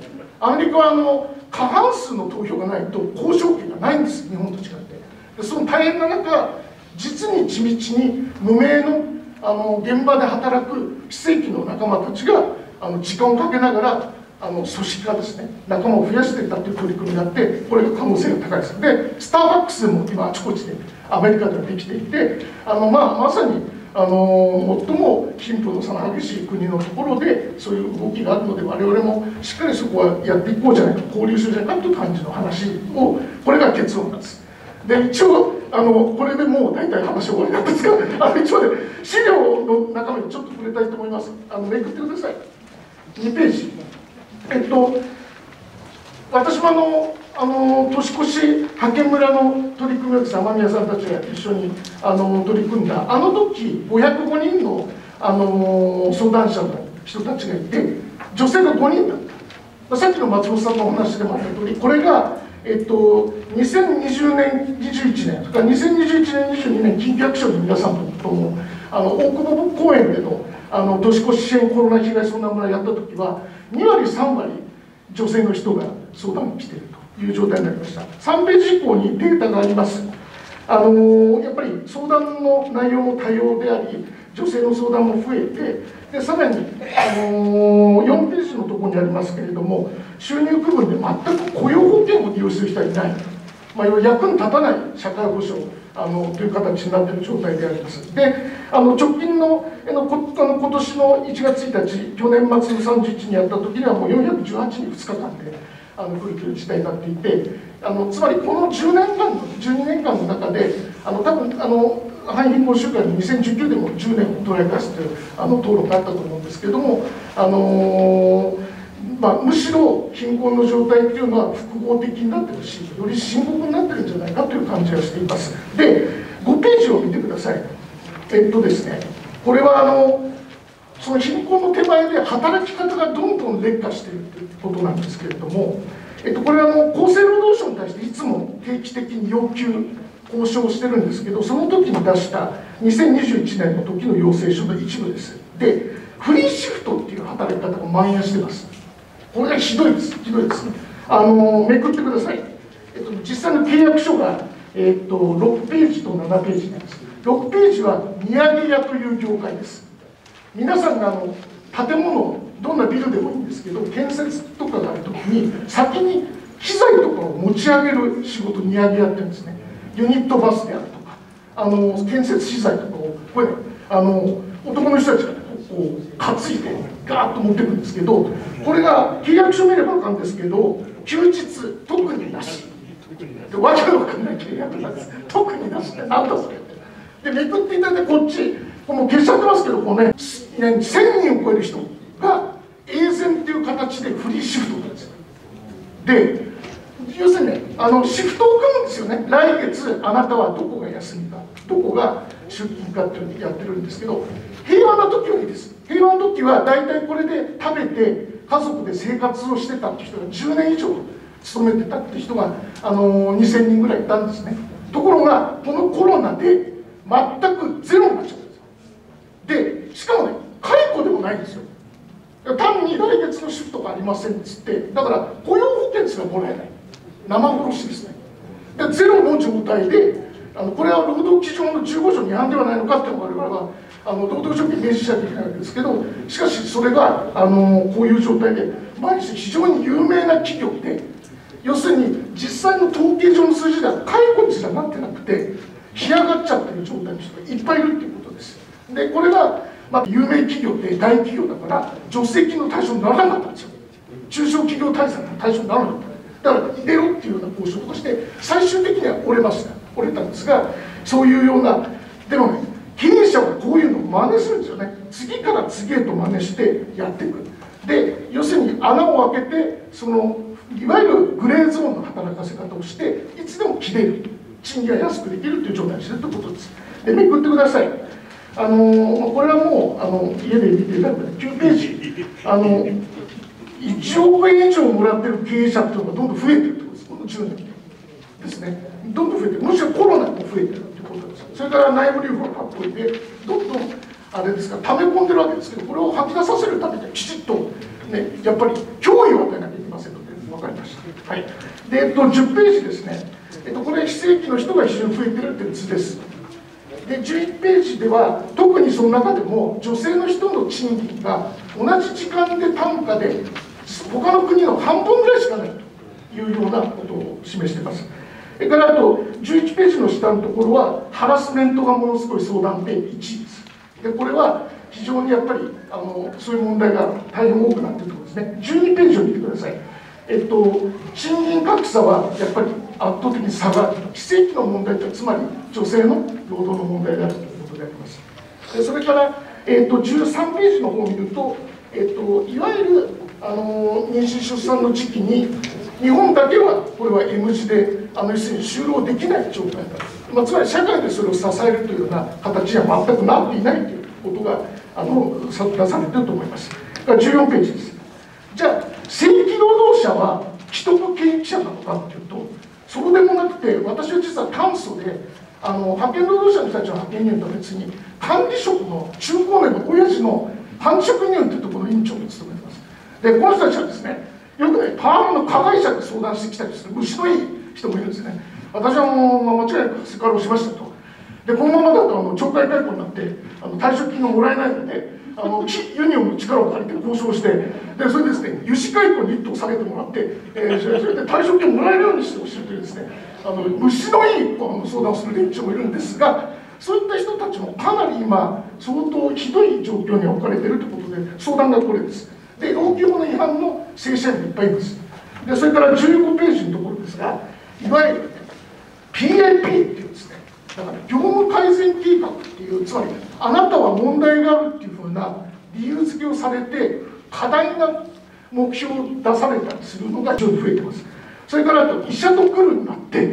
アメリカはあの過半数の投票がないと交渉権がないんです、日本と違って。でその大変な中、実に地道に無名のあの現場で働く非正規の仲間たちがあの時間をかけながらあの組織化ですね、仲間を増やしていったという取り組みがあって、これが可能性が高いです。で、スターバックスでも今あちこちでアメリカではできていて、あの、まあ、まさにあの最も貧富の差の激しい国のところでそういう動きがあるので、我々もしっかりそこはやっていこうじゃないか、交流しようじゃないかという感じの話を、これが結論なんです。で、一応あのこれでもう大体話終わりなんですが、あの一応ね、資料の中身にちょっと触れたいと思います。あのめくってください。にページ。えっと私もあのあの年越し派遣村の取り組みをですね、雨宮さんたちが一緒にあの取り組んだあの時ごひゃくごにんのあの相談者の人たちがいて、女性がごにんだった。さっきの松本さんのお話でもあった通り、これがえっと、にせんにじゅうねん、にじゅういちねん、それからにせんにじゅういちねん、にじゅうにねん、近畿アクションの皆さんとも、あの大久保公園でのあの年越し支援コロナ被害相談村をやったときは、にわりさんわり女性の人が相談に来ているという状態になりました。さんページ以降にデータがあります。あのやっぱり相談の内容も多様であり、女性の相談も増えて、でさらに、あのー、よんページのところにありますけれども、収入区分で全く雇用保険を利用する人はいない、まあ、役に立たない社会保障あのという形になっている状態であります。で、あの直近のあのこあの今年のいちがつついたち、去年末さんじゅういちにちにやった時にはもうよんひゃくじゅうはちにんふつかかんであの来るという事態になっていて、あのつまりこのじゅうねんかんのじゅうにねんかんの中で、あの多分あの範囲貧困週間ににせんじゅうきゅうでもじゅうねんを捉え返すというあの討論があったと思うんですけれども、あのー、 まあ、むしろ貧困の状態っていうのは複合的になってるし、より深刻になってるんじゃないかという感じがしています。で、ごページを見てください。えっとですね、これはあのその貧困の手前で働き方がどんどん劣化しているということなんですけれども、えっと、これはあの厚生労働省に対していつも定期的に要求交渉をしてるんですけど、その時に出したにせんにじゅういちねんの時の要請書の一部です。で、フリーシフトっていう働き方が蔓延してます。これがひどいです、ひどいです。あのめくってください。えっと、実際の契約書が、えっと、ろくページとななページなんです。ろくページは土産屋という業界です。皆さんがあの建物、どんなビルでもいいんですけど、建設とかがあるときに、先に機材とかを持ち上げる仕事、荷上げやってるんですね。ユニットバスであるとか、あの建設資材とかを、これ、ね、あの男の人たちが、ね、こう担いで、ガーッと持ってくるんですけど、これが契約書見れば分かるんですけど、休日、特になし。で、わけのわかんない契約なんです。特になしって、なんだそれって。で、めくっていただいて、こっち、この消しちゃってますけど、こうね、せんにんを超える人が、エーゼンっていう形でフリーシフトなんですよ。で、要するにね、あのシフトを組むんですよね。来月、あなたはどこが休みか、どこが出勤かっていうのをやってるんですけど、平和な時はいいです。平和な時は、大体これで食べて、家族で生活をしてたっていう人がじゅうねん以上勤めてたっていう人が、あのにせんにんぐらいいたんですね。ところが、このコロナで全くゼロになっちゃったんですよ。で、しかもね、解雇でもないんですよ。単に来月のシフトがありませんっつって、だから雇用保険すらもらえない、生殺しですね。で、ゼロの状態で、あのこれは労働基準のじゅうご条に違反ではないのかっていうのを我々はあの労働条件に明示しなきゃいけないわけですけど、しかしそれがあのこういう状態で、毎日非常に有名な企業で、要するに実際の統計上の数字では解雇にすらなってなくて、干上がっちゃってる状態の人がいっぱいいるっていうことです。で、これがまあ、有名企業って大企業だから助成金の対象にならなかったんですよ。中小企業対策の対象にならなかった。だから入れろっていうような交渉として最終的には折れました。折れたんですが、そういうような、でもね、経営者はこういうのを真似するんですよね。次から次へと真似してやっていく。で、要するに穴を開けて、そのいわゆるグレーゾーンの働かせ方をしていつでも切れる、賃金が安くできるという状態にしてるということです。で、めくってください。あのこれはもうあの家で見ていただくときゅうページ、あのいちおくえん以上もらってる経営者っていうのがどんどん増えてるということです、このじゅうねんですね。どんどん増えてる、むしろコロナも増えてるということです。それから内部留保がかっこいいで、どんどんあれですか、溜め込んでるわけですけど、これを吐き出させるためにはきちっと、ね、やっぱり脅威を与えなきゃいけませんので、分かりました。はい、で、えっと、じゅうページですね、えっと、これ、非正規の人が非常に増えてるっていう図です。で、じゅういちページでは、特にその中でも女性の人の賃金が同じ時間で単価で他の国の半分ぐらいしかないというようなことを示しています。それからあとじゅういちページの下のところはハラスメントがものすごい相談でいちいです。で、これは非常にやっぱりあのそういう問題が大変多くなっているところですね。じゅうにページを見てください。えっと、賃金格差はやっぱり圧倒的に差がある。非正規の問題とはつまり女性の労働の問題であるということであります。で、それから、えっと、じゅうさんページの方を見ると、えっと、いわゆるあの妊娠出産の時期に日本だけはこれは エム 字であの要するに就労できない状態だ、まあ、つまり社会でそれを支えるというような形には全くなっていないということがあの出されていると思います。だからじゅうよんページです。じゃあ正規労働者は既得権益者なのかというとそうでもなくて、私は実は簡素であの派遣労働者の人たちの派遣入院とは別に管理職の中高年の親父の繁殖入院というところの院長を務めています。で、この人たちはですね、よくね、パワハラの加害者で相談してきたりする虫のいい人もいるんですね。私はもう間違いなくセクハラをしましたと。で、このままだとあの懲戒解雇になってあの退職金がもらえないので、あのユニオンの力を借りて交渉して、でそれでですね、油脂解雇に一頭下げてもらって、えー、それで退職金をもらえるようにしてほしいというですね、あの虫のいいあの相談をする連中もいるんですが、そういった人たちもかなり今、相当ひどい状況に置かれているということで、相談がこれです。で、労基法の違反の正社員もいっぱいいます。で、それからじゅうごページのところですが、いわゆる、ね、ピーエーピー っていうんですね、だから業務改善計画っていう、つまり、あなたは問題があるっていうふうな理由付けをされて、過大な目標を出されたりするのが非常に増えてます。それからあと医者と来るになって、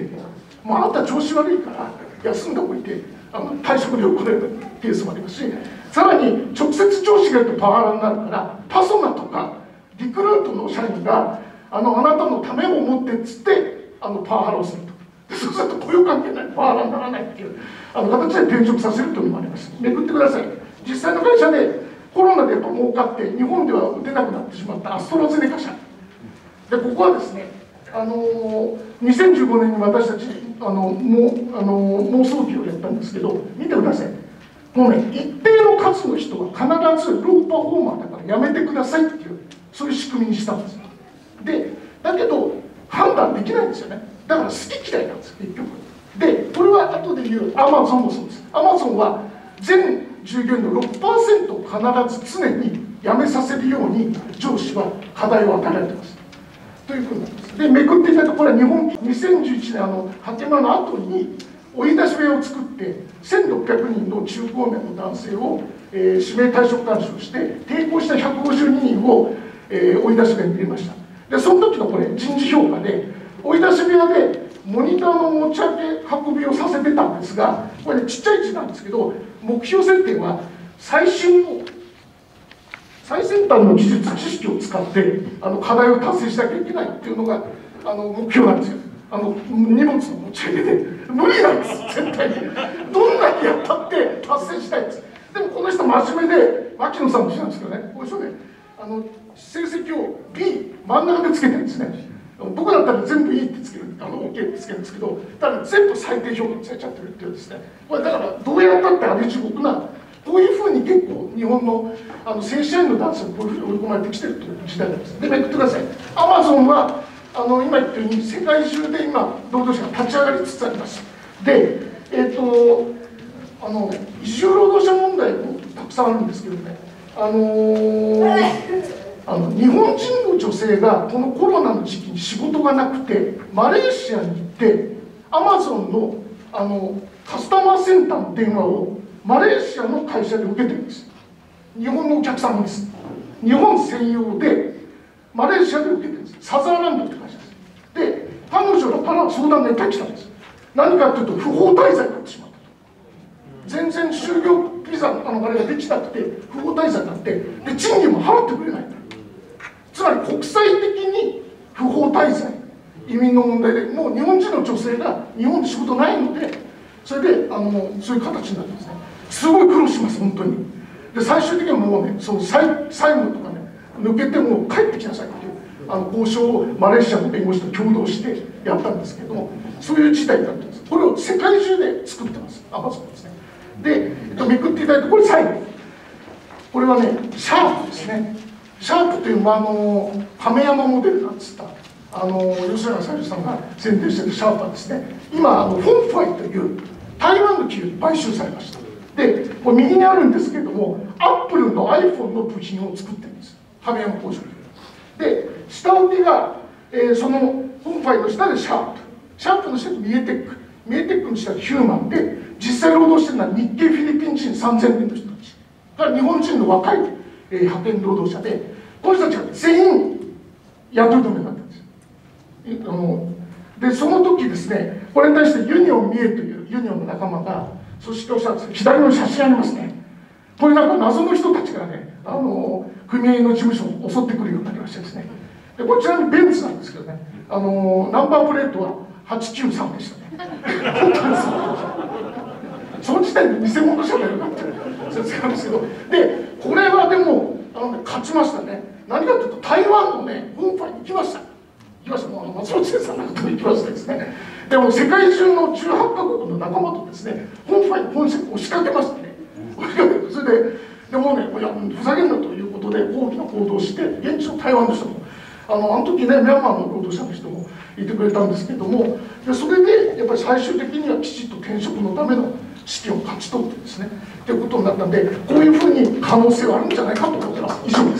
まあ、あんた調子悪いから休んでおいてあの退職料をくれるケースもありますし、さらに直接上司がいるとパワハラになるから、パソナとかリクルートの社員があのあなたのためを思ってっつってあのパワハラをすると。でそうすると雇用関係ないパワハラにならないっていうあの形で転職させるというのもあります。めくってください。実際の会社でコロナでやっぱ儲かって日本では打てなくなってしまったアストラゼネカ社で、ここはですね、あのにせんじゅうごねんに私たちあのもうあの妄想期をやったんですけど、見てください。もうね、一定の数の人は必ずローパフォーマーだからやめてくださいっていう、そういう仕組みにしたんです。でだけど判断できないんですよね。だから好き嫌いなんです結局。でこれは後で言うアマゾンもそうです。アマゾンは全従業員の ろくパーセント を必ず常に辞めさせるように上司は課題を与えられてます。というふうになります。でめくっていただくと、これは日本にせんじゅういちねんあのハテマの後に追い出し部屋を作ってせんろっぴゃくにんの中高年の男性を、えー、指名退職勧奨して抵抗したひゃくごじゅうににんを、えー、追い出し部屋に入れました。でその時のこれ人事評価で追い出し部屋でモニターの持ち上げ運びをさせてたんですが、これ、ね、ちっちゃい字なんですけど、目標設定は最新の最先端の技術知識を使ってあの課題を達成しなきゃいけないっていうのがあの目標なんですよ。あの荷物の持ち上げで無理なんです絶対に。どんなにやったって達成したいんです。でもこの人真面目で牧野さんも一緒なんですけどね、この人ねあの成績を ビー 真ん中でつけてるんですね。僕だったら全部いいってつける、あの OK ってつけるんですけど、ただ全部最低評価にされちゃってるっていうですね、これだからどうやったってあれ地獄な、こういうふうに結構日本のあの正社員の男性もこういうふうに追い込まれてきてるという時代なんです。でめくってください。アマゾンはあの今言ったように世界中で今労働者が立ち上がりつつあります。でえっ、ー、とあの移住労働者問題もたくさんあるんですけどね、あのーあの日本人の女性がこのコロナの時期に仕事がなくてマレーシアに行ってアマゾンのあのカスタマーセンターの電話をマレーシアの会社で受けてるんです。日本のお客様です。日本専用でマレーシアで受けてるんです。サザーランドって会社です。で彼女らから相談がいっぱい来たんです。何かというと不法滞在になってしまったと。全然就業ビザのあれができなくて不法滞在になって、で賃金も払ってくれない。つまり国際的に不法滞在、移民の問題でもう日本人の女性が日本で仕事ないので、それであのそういう形になってますね。すごい苦労します本当に。で最終的にはもうね、その債債務とかね抜けてもう帰ってきなさいっていうあの交渉をマレーシアの弁護士と共同してやったんですけども、そういう事態になってます。これを世界中で作ってます、アマゾンですね。で、えっと、めくっていただいて、これ最後、これはねシャープですね。シャープという、まあ、あの亀山モデルなんつったあの吉永小百合さんが宣伝しているシャープはですね、今あのフォンファイという台湾の企業に買収されました。でこれ右にあるんですけれども、アップルの iPhone の部品を作ってるんです、亀山工場で。下請けが、えー、そのフォンファイの下でシャープ、シャープの下でミエテック、ミエテックの下でヒューマンで、実際労働してるのは日系フィリピン人さんぜんにんの人たちから日本人の若いえー、派遣労働者で、この人たちが全員雇い止めになったんですよ。あのでその時ですね、これに対してユニオンミエというユニオンの仲間が組織をしたんです。左の写真ありますね。これなんか謎の人たちがね、あの組合の事務所を襲ってくるようになりましてですね、でこちらにベンツなんですけどね、あのナンバープレートははちきゅうさんでしたね。本当にその時点で偽物じゃないかって説明なんですけど、でこれはでもあの、ね、勝ちましたね。何かというと台湾のねフォンファイに行きました。行きました。もうあの松本先生の中に行きましてですね。でも世界中のじゅうはちカ国の仲間とですね、フォンファイに本社に押しかけましたね。押しかけて、それででもね、いやふざけんなということで大きな行動をして、現地の台湾の人もあのあの時ねミャンマーの労働者の人もいてくれたんですけども、でそれでやっぱり最終的にはきちっと転職のための資金を勝ち取ってですねということになったんで、こういうふうに可能性はあるんじゃないかと思ってます。以上です。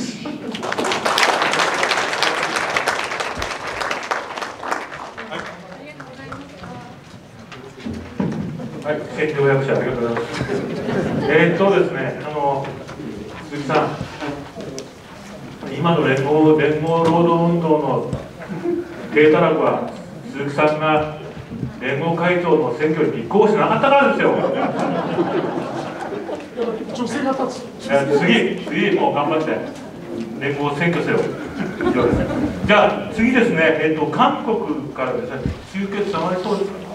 はい、専業役者ありがとうございます。えーっとですね、あの鈴木さん、今今の連合連合労働運動の低たらくは鈴木さんが連合会長の選挙に立候補しなかったからですよ。 女性が立つ。 次、次、もう頑張って連合選挙せよ。以上です。じゃあ次ですね、えっと韓国からですね、中継つながりそうですか。